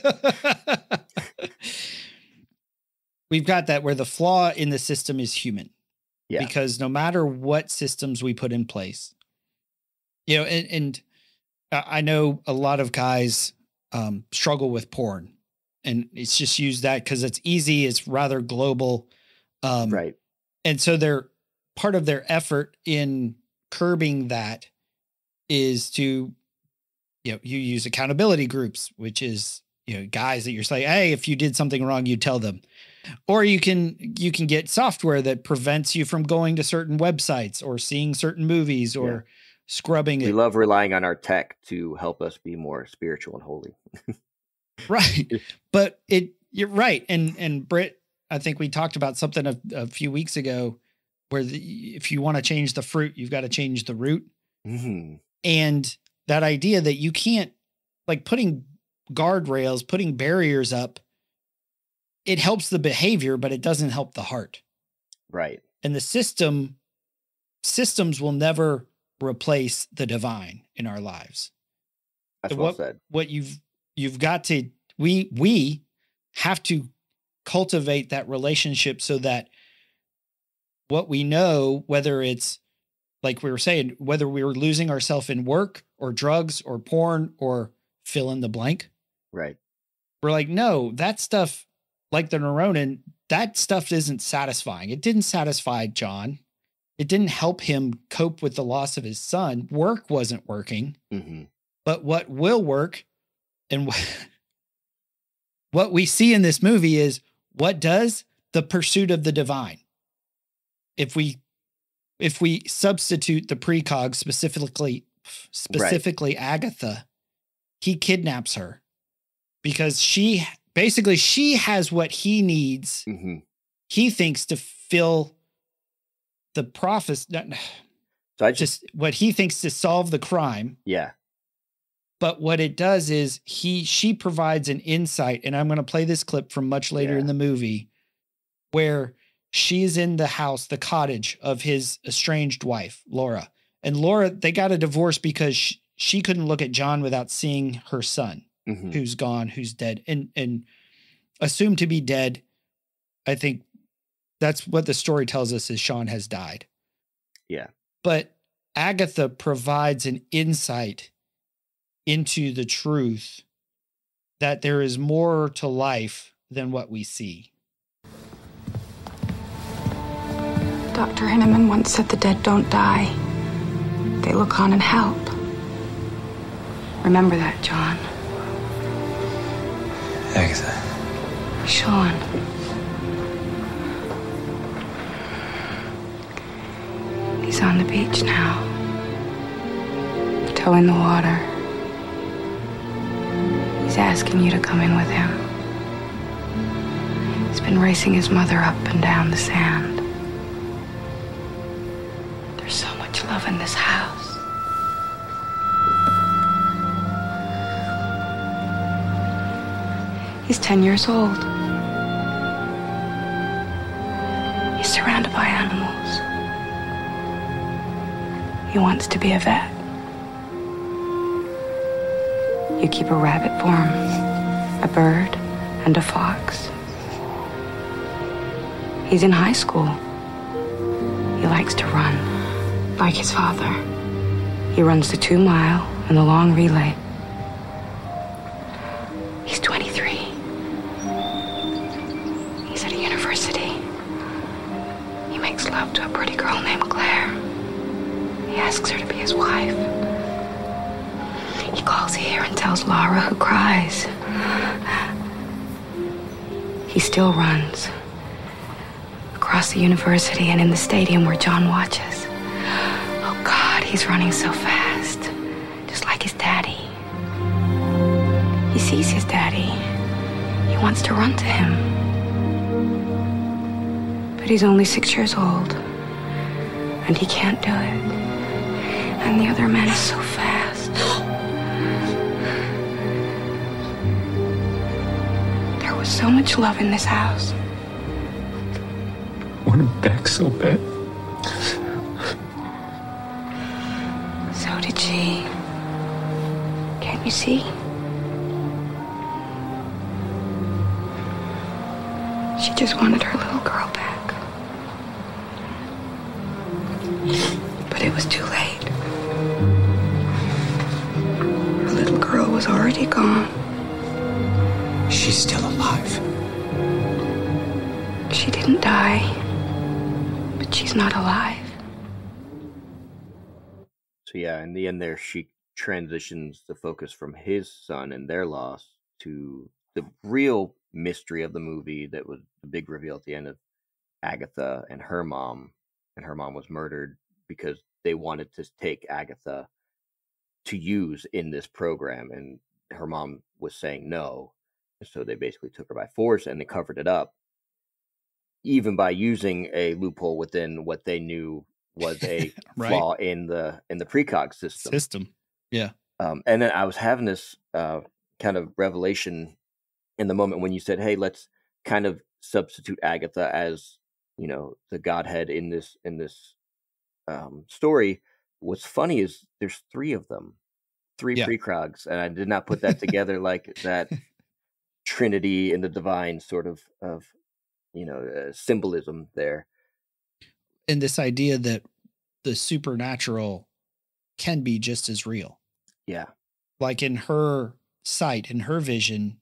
We've got that where the flaw in the system is human. Yeah. Because no matter what systems we put in place, you know, and, and I know a lot of guys um, struggle with porn, and it's just used that because it's easy. It's rather global. Um, right. And so they're part of their effort in curbing that is to, you know, you use accountability groups, which is, you know, guys that you're saying, hey, if you did something wrong, you tell them. Or you can, you can get software that prevents you from going to certain websites or seeing certain movies or yeah. scrubbing it. We love relying on our tech to help us be more spiritual and holy. Right. But it, you're right. And, and Britt, I think we talked about something a, a few weeks ago where the, if you want to change the fruit, you've got to change the root. Mm-hmm. And that idea that you can't, like putting guardrails, putting barriers up, it helps the behavior, but it doesn't help the heart. Right. And the system, systems will never replace the divine in our lives. That's so well what, said. What you've, you've got to, we, we have to cultivate that relationship so that what we know, whether it's like we were saying, whether we were losing ourselves in work or drugs or porn or fill in the blank. Right. We're like, no, that stuff, like the neuronin, that stuff isn't satisfying. It didn't satisfy John. It didn't help him cope with the loss of his son. Work wasn't working. Mm-hmm. But what will work and what we see in this movie is what does? The pursuit of the divine. If we if we substitute the precog, specifically specifically right. Agatha, he kidnaps her because she basically she has what he needs. Mm-hmm. He thinks to fill the prophecy. So I just, just what he thinks to solve the crime. Yeah. But what it does is he she provides an insight, and I'm going to play this clip from much later yeah. in the movie where she's in the house, the cottage of his estranged wife, Laura. And Laura, they got a divorce because she, she couldn't look at John without seeing her son, mm-hmm. who's gone, who's dead, and and assumed to be dead. I think that's what the story tells us is Sean has died. Yeah. But Agatha provides an insight into the truth that there is more to life than what we see. Doctor Hinneman once said the dead don't die. They look on and help. Remember that, John. Agatha. Sean. He's on the beach now. Towing the water. He's asking you to come in with him. He's been racing his mother up and down the sand. There's so much love in this house. He's ten years old. He's surrounded by animals. He wants to be a vet. You keep a rabbit for him, a bird, and a fox. He's in high school. He likes to run, like his father. He runs the two mile and the long relay. He's twenty-three. He's at a university. He makes love to a pretty girl named Claire. He asks her to be his wife. He calls here and tells Laura, who cries. He still runs. Across the university and in the stadium where John watches. Oh God, he's running so fast. Just like his daddy. He sees his daddy. He wants to run to him. But he's only six years old. And he can't do it. And the other man is so fast. There was so much love in this house. I want him back so bad. So did she. Can't you see? She just wanted her little girl back. But it was too late. Her little girl was already gone. She's still alive. She didn't die. But she's not alive. So yeah, in the end there, she transitions the focus from his son and their loss to the real mystery of the movie that was the big reveal at the end of Agatha and her mom. And her mom was murdered because they wanted to take Agatha to use in this program. And her mom was saying no. And so they basically took her by force and they covered it up, even by using a loophole within what they knew was a right. flaw in the in the precog system. System, yeah. Um, and then I was having this uh, kind of revelation in the moment when you said, "Hey, let's kind of substitute Agatha as, you know, the Godhead in this in this um, story." What's funny is there's three of them, three yeah. precogs, and I did not put that together like that Trinity in the divine sort of of. you know, uh, symbolism there. And this idea that the supernatural can be just as real. Yeah. Like in her sight, in her vision,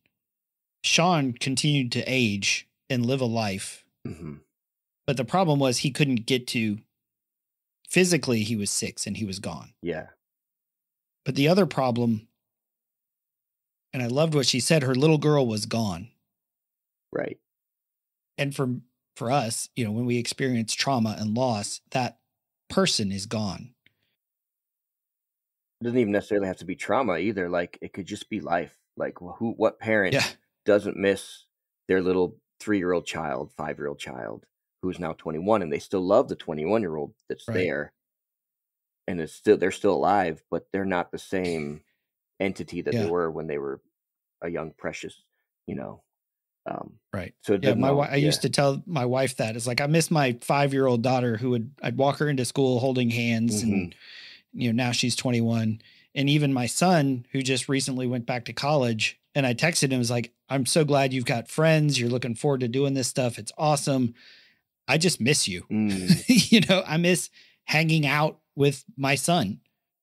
Sean continued to age and live a life. Mm-hmm. But the problem was he couldn't get to, physically he was six and he was gone. Yeah. But the other problem, and I loved what she said, her little girl was gone. Right. And for for us, you know, when we experience trauma and loss, that person is gone. It doesn't even necessarily have to be trauma either. Like it could just be life. Like who, what parent yeah. doesn't miss their little three-year-old child, five-year-old child who's now twenty-one, and they still love the twenty-one-year-old that's right. there, and it's still they're still alive, but they're not the same entity that yeah. they were when they were a young, precious, you know. Um, right. So yeah, my know, I yeah. used to tell my wife that it's like, I miss my five-year-old daughter who would, I'd walk her into school holding hands mm-hmm. and, you know, now she's twenty-one. And even my son who just recently went back to college, and I texted him, was like, I'm so glad you've got friends. You're looking forward to doing this stuff. It's awesome. I just miss you. Mm. You know, I miss hanging out with my son.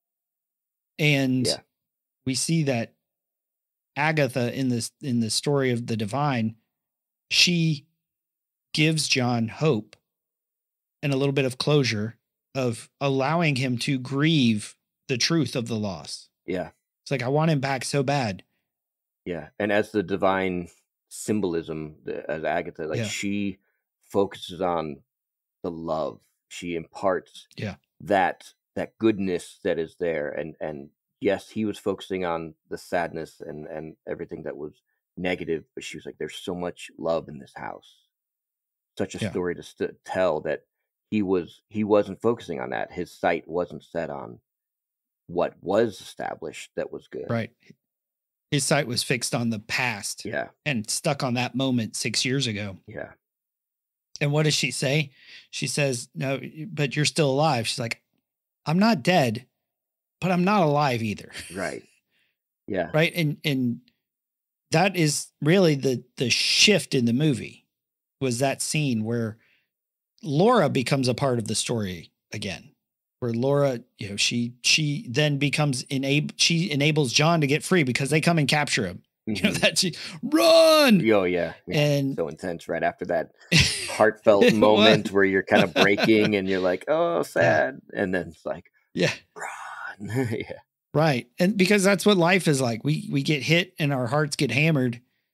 And yeah. we see that Agatha in this, in the story of the divine, she gives John hope and a little bit of closure of allowing him to grieve the truth of the loss. Yeah. It's like, I want him back so bad. Yeah. And as the divine symbolism as Agatha. Like, Yeah. she focuses on the love. She imparts Yeah. that that goodness that is there. And and yes, he was focusing on the sadness and and everything that was negative, but she was like, there's so much love in this house. Such a Yeah. story to st- tell that he was he wasn't focusing on that. His sight wasn't set on what was established that was good. Right. His sight was fixed on the past. Yeah. And stuck on that moment six years ago. Yeah. And what does she say? She says, no, but you're still alive. She's like, I'm not dead, but I'm not alive either. Right. Yeah. Right. And, and that is really the, the shift in the movie, was that scene where Laura becomes a part of the story again. Where Laura, you know, she she then becomes enable she enables John to get free because they come and capture him. Mm-hmm. You know, that she run. Oh yeah, yeah. And so intense right after that heartfelt moment where you're kind of breaking and you're like, oh, sad, yeah. And then it's like, yeah, run. Yeah, right. And because that's what life is like. We we get hit and our hearts get hammered.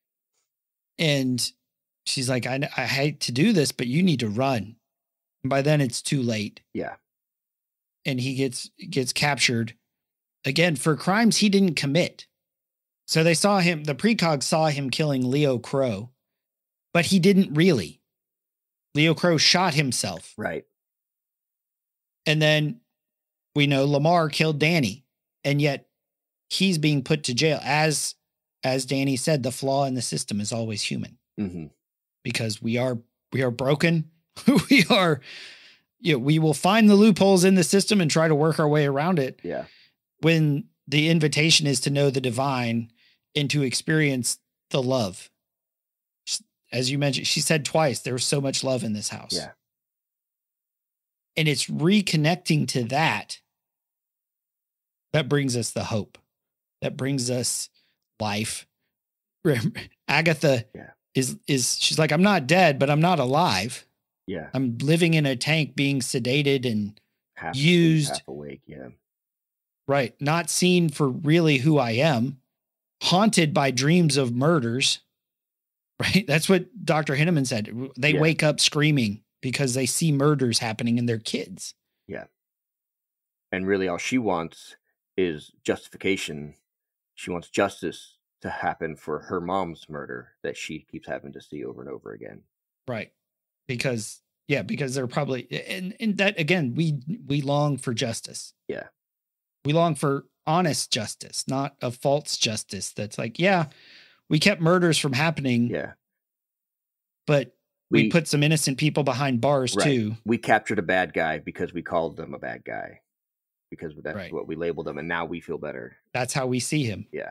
And she's like, I I hate to do this, but you need to run. And by then it's too late. Yeah. And he gets gets captured again for crimes he didn't commit. So they saw him, the precogs saw him killing Leo Crow, but he didn't really. Leo Crow shot himself. Right. And then we know Lamar killed Danny, and yet he's being put to jail. As as Danny said, the flaw in the system is always human. Mm-hmm. Because we are we are broken. we are You know, we will find the loopholes in the system and try to work our way around it. Yeah. When the invitation is to know the divine and to experience the love. As you mentioned, she said twice, there's so much love in this house. Yeah. And it's reconnecting to that that brings us the hope. That brings us life. Agatha yeah. is is she's like, I'm not dead, but I'm not alive. Yeah. I'm living in a tank being sedated and half used. Asleep, half awake, yeah. Right. Not seen for really who I am. Haunted by dreams of murders. Right. That's what Doctor Hinneman said. They yeah. wake up screaming because they see murders happening in their kids. Yeah. And really all she wants is justification. She wants justice to happen for her mom's murder that she keeps having to see over and over again. Right. Because, yeah, because they're probably, and, and that, again, we, we long for justice. Yeah. We long for honest justice, not a false justice. That's like, yeah, we kept murders from happening. Yeah. But we, we put some innocent people behind bars right. too. We captured a bad guy because we called them a bad guy because that's right. what we labeled them. And now we feel better. That's how we see him. Yeah.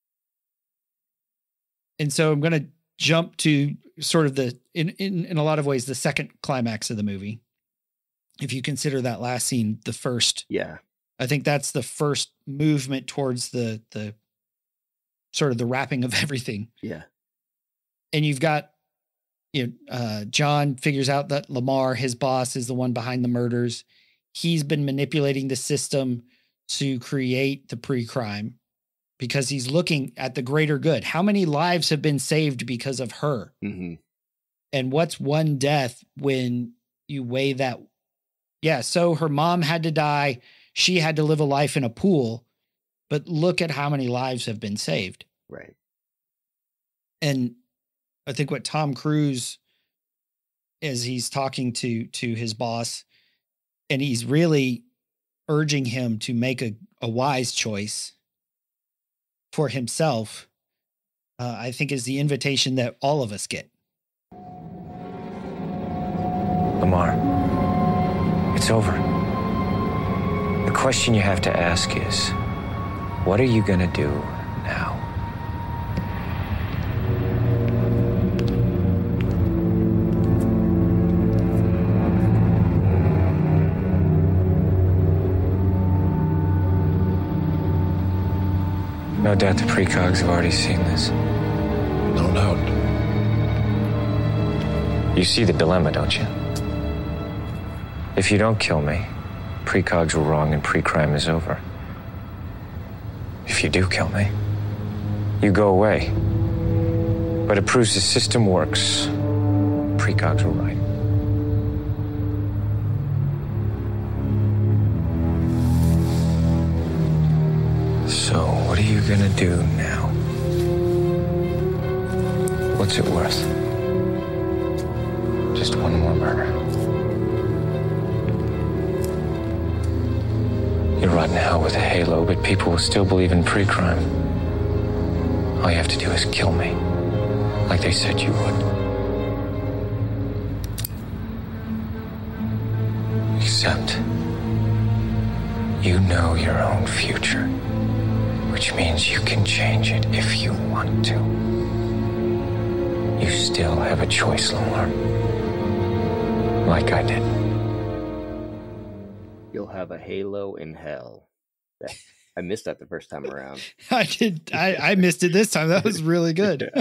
And so I'm going to jump to sort of the, in, in, in a lot of ways, the second climax of the movie. If you consider that last scene, the first, yeah, I think that's the first movement towards the, the sort of the wrapping of everything. Yeah. And you've got, you know, uh, John figures out that Lamar, his boss, is the one behind the murders. He's been manipulating the system to create the pre-crime because he's looking at the greater good. How many lives have been saved because of her? Mm-hmm. And what's one death when you weigh that? Yeah. So her mom had to die. She had to live a life in a pool, but look at how many lives have been saved. Right. And I think what Tom Cruise, as he's talking to, to his boss, and he's really urging him to make a, a wise choice for himself, uh, I think is the invitation that all of us get. Lamar, it's over. The question you have to ask is, what are you going to do now? No doubt the precogs have already seen this. No doubt. You see the dilemma, don't you? If you don't kill me, precogs were wrong and pre-crime is over. If you do kill me, you go away. But it proves the system works. Precogs were right. So, what are you gonna do now? What's it worth? Just one more murder. You rot in hell with a halo, but people will still believe in pre-crime. All you have to do is kill me, like they said you would. Except, you know your own future, which means you can change it if you want to. You still have a choice, Lamar. Like I did. You'll have a halo in hell. That, I missed that the first time around. I did. I, I missed it this time. That was really good.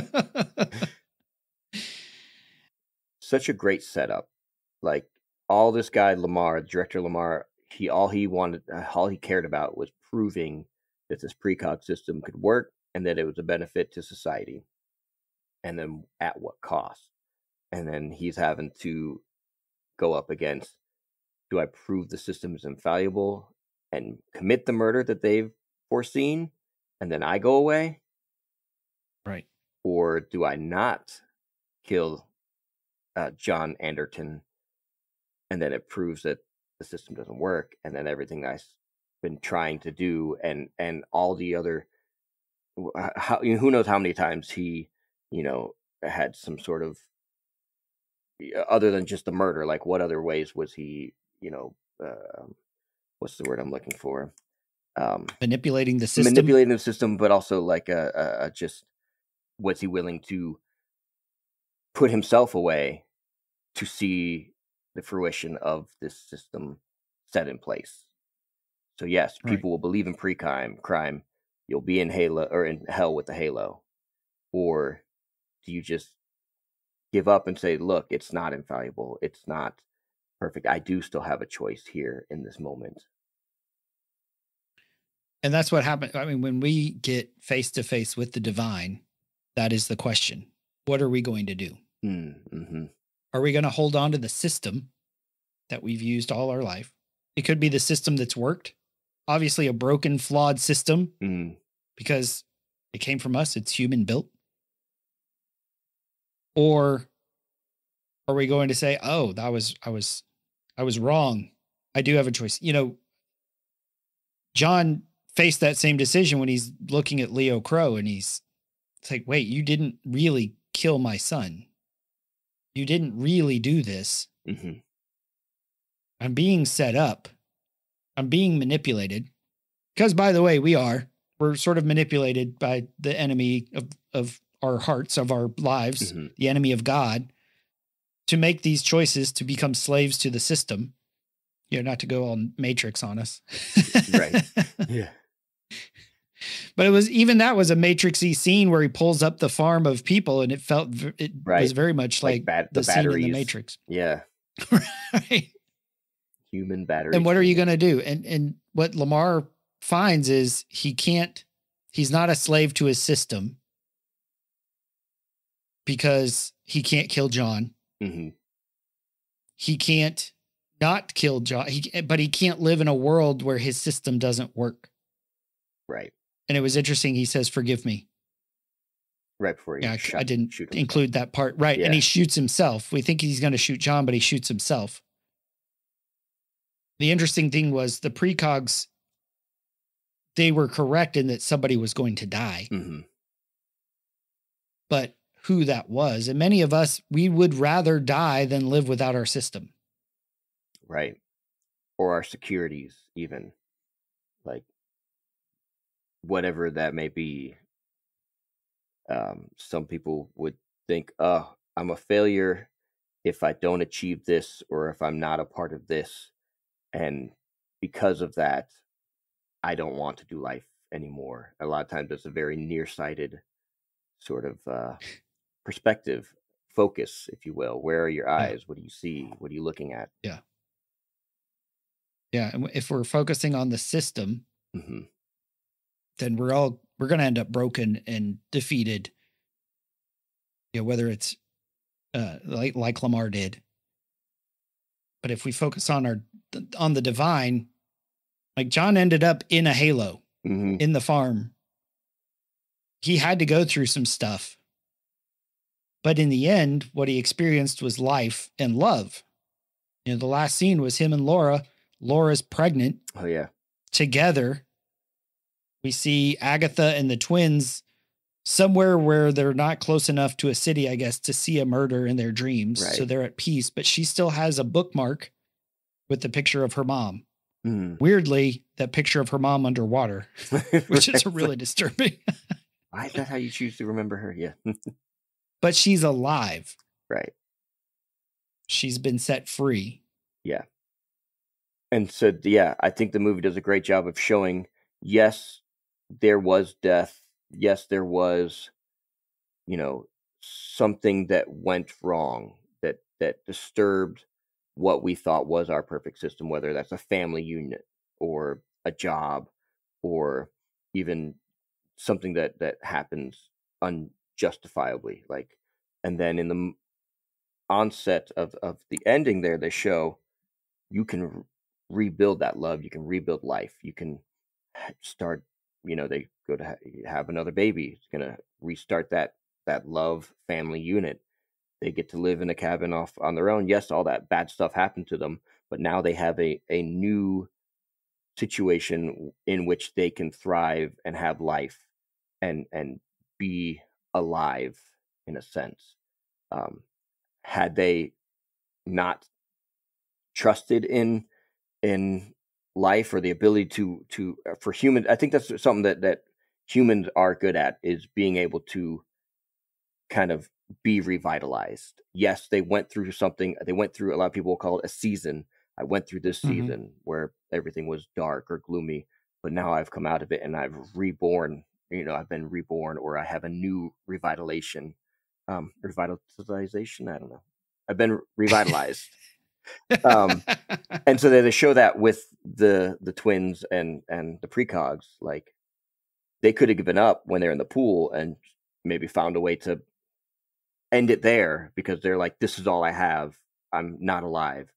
Such a great setup. Like all this guy, Lamar, director Lamar, he all he wanted, all he cared about was proving that this precog system could work and that it was a benefit to society. And then at what cost? And then he's having to go up against, do I prove the system is infallible and commit the murder that they've foreseen and then I go away? Right. Or do I not kill uh, John Anderton and then it proves that the system doesn't work and then everything I've been trying to do and, and all the other, how, you know, who knows how many times he, you know, had some sort of, other than just the murder, like what other ways was he, you know, uh, what's the word I'm looking for? Um, manipulating the system. Manipulating the system, but also like a, a, a just, was he willing to put himself away to see the fruition of this system set in place? So yes, people right. will believe in pre-crime, crime. You'll be in halo or in hell with the halo, or do you just give up and say, look, it's not infallible. It's not perfect. I do still have a choice here in this moment. And that's what happened. I mean, when we get face to face with the divine, that is the question. What are we going to do? Mm-hmm. Are we going to hold on to the system that we've used all our life? It could be the system that's worked. Obviously a broken, flawed system mm. because it came from us. It's human built. Or are we going to say, oh, that was, I was, I was wrong. I do have a choice. You know, John faced that same decision when he's looking at Leo Crow and he's it's like, wait, you didn't really kill my son. You didn't really do this. Mm-hmm. I'm being set up. I'm being manipulated. Because by the way, we are, we're sort of manipulated by the enemy of, of our hearts, of our lives, mm-hmm. the enemy of God, to make these choices to become slaves to the system. You know, not to go all Matrix on us. Right. Yeah. But it was, even that was a Matrix-y scene where he pulls up the farm of people and it felt, it right. was very much like, like bat- the, the scene in the Matrix. Yeah. Right. Human batteries. And what are you going to do? And, and what Lamar finds is he can't, he's not a slave to his system because he can't kill John. Mm-hmm. He can't not kill John, he, but he can't live in a world where his system doesn't work. Right. And it was interesting. He says, forgive me. Right before he yeah, shot, I didn't shoot include that part. Right. Yeah. And he shoots himself. We think he's going to shoot John, but he shoots himself. The interesting thing was the precogs, they were correct in that somebody was going to die. Mm-hmm. But who that was, and many of us, we would rather die than live without our system. Right. Or our securities, even. Like, whatever that may be. Um, some people would think, oh, I'm a failure if I don't achieve this or if I'm not a part of this. And because of that, I don't want to do life anymore. A lot of times it's a very nearsighted sort of uh, perspective, focus, if you will. Where are your eyes? Yeah. What do you see? What are you looking at? Yeah. Yeah. And if we're focusing on the system, mm-hmm. then we're all, we're going to end up broken and defeated you know, whether it's uh, like like Lamar did. But if we focus on our on the divine, like John ended up in a halo mm-hmm. in the farm. He had to go through some stuff. But in the end, what he experienced was life and love. You know, the last scene was him and Laura. Laura's pregnant. Oh, yeah. Together. We see Agatha and the twins somewhere where they're not close enough to a city, I guess, to see a murder in their dreams. Right. So they're at peace, but she still has a bookmark with the picture of her mom. Mm. Weirdly, that picture of her mom underwater, which is really disturbing. Why is that how you choose to remember her? Yeah. But she's alive. Right. She's been set free. Yeah. And so, yeah, I think the movie does a great job of showing, yes, there was death. Yes, there was, you know, something that went wrong, that that disturbed what we thought was our perfect system, whether that's a family unit or a job or even something that, that happens unjustifiably. Like, and then in the onset of, of the ending there, they show you can re- rebuild that love. You can rebuild life. You can start, you know, they go to ha- have another baby. It's going to restart that, that love family unit. They get to live in a cabin off on their own. Yes, all that bad stuff happened to them, but now they have a, a new situation in which they can thrive and have life and, and be alive in a sense. Um, had they not trusted in, in life or the ability to, to, uh, for humans, I think that's something that, that humans are good at, is being able to kind of be revitalized. Yes, they went through something. They went through, a lot of people call it a season. I went through this Mm-hmm. season where everything was dark or gloomy, but now I've come out of it and I've reborn, you know, I've been reborn, or I have a new revitalization, um, revitalization. I don't know. I've been revitalized. um, and so they, they show that with the, the twins and, and the precogs, like they could have given up when they're in the pool and maybe found a way to end it there because they're like, this is all I have. I'm not alive.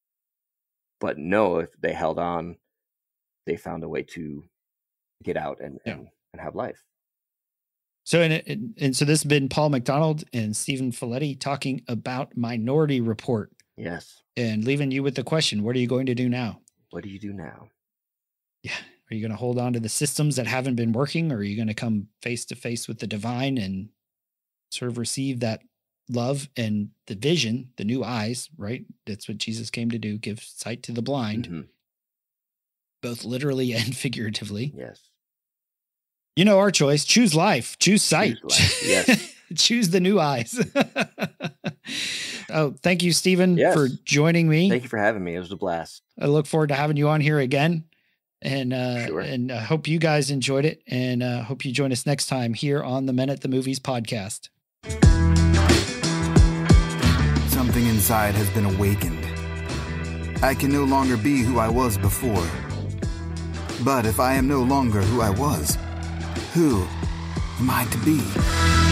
But no, if they held on, they found a way to get out and, yeah. and, and have life. So, and, and, and so this has been Paul McDonald and Steven Falletti talking about Minority Report. Yes. And leaving you with the question, what are you going to do now? What do you do now? Yeah. Are you going to hold on to the systems that haven't been working? Or are you going to come face to face with the divine and sort of receive that love and the vision, the new eyes, right? That's what Jesus came to do, give sight to the blind, Mm-hmm. both literally and figuratively. Yes. You know, our choice, choose life, choose sight, Choose life. Yes. choose the new eyes. Oh, thank you, Steven, Yes. for joining me. Thank you for having me. It was a blast. I look forward to having you on here again. And uh, Sure. and I hope you guys enjoyed it, and uh, hope you join us next time here on the Men at the Movies podcast. Something inside has been awakened. I can no longer be who I was before. But if I am no longer who I was, who am I to be?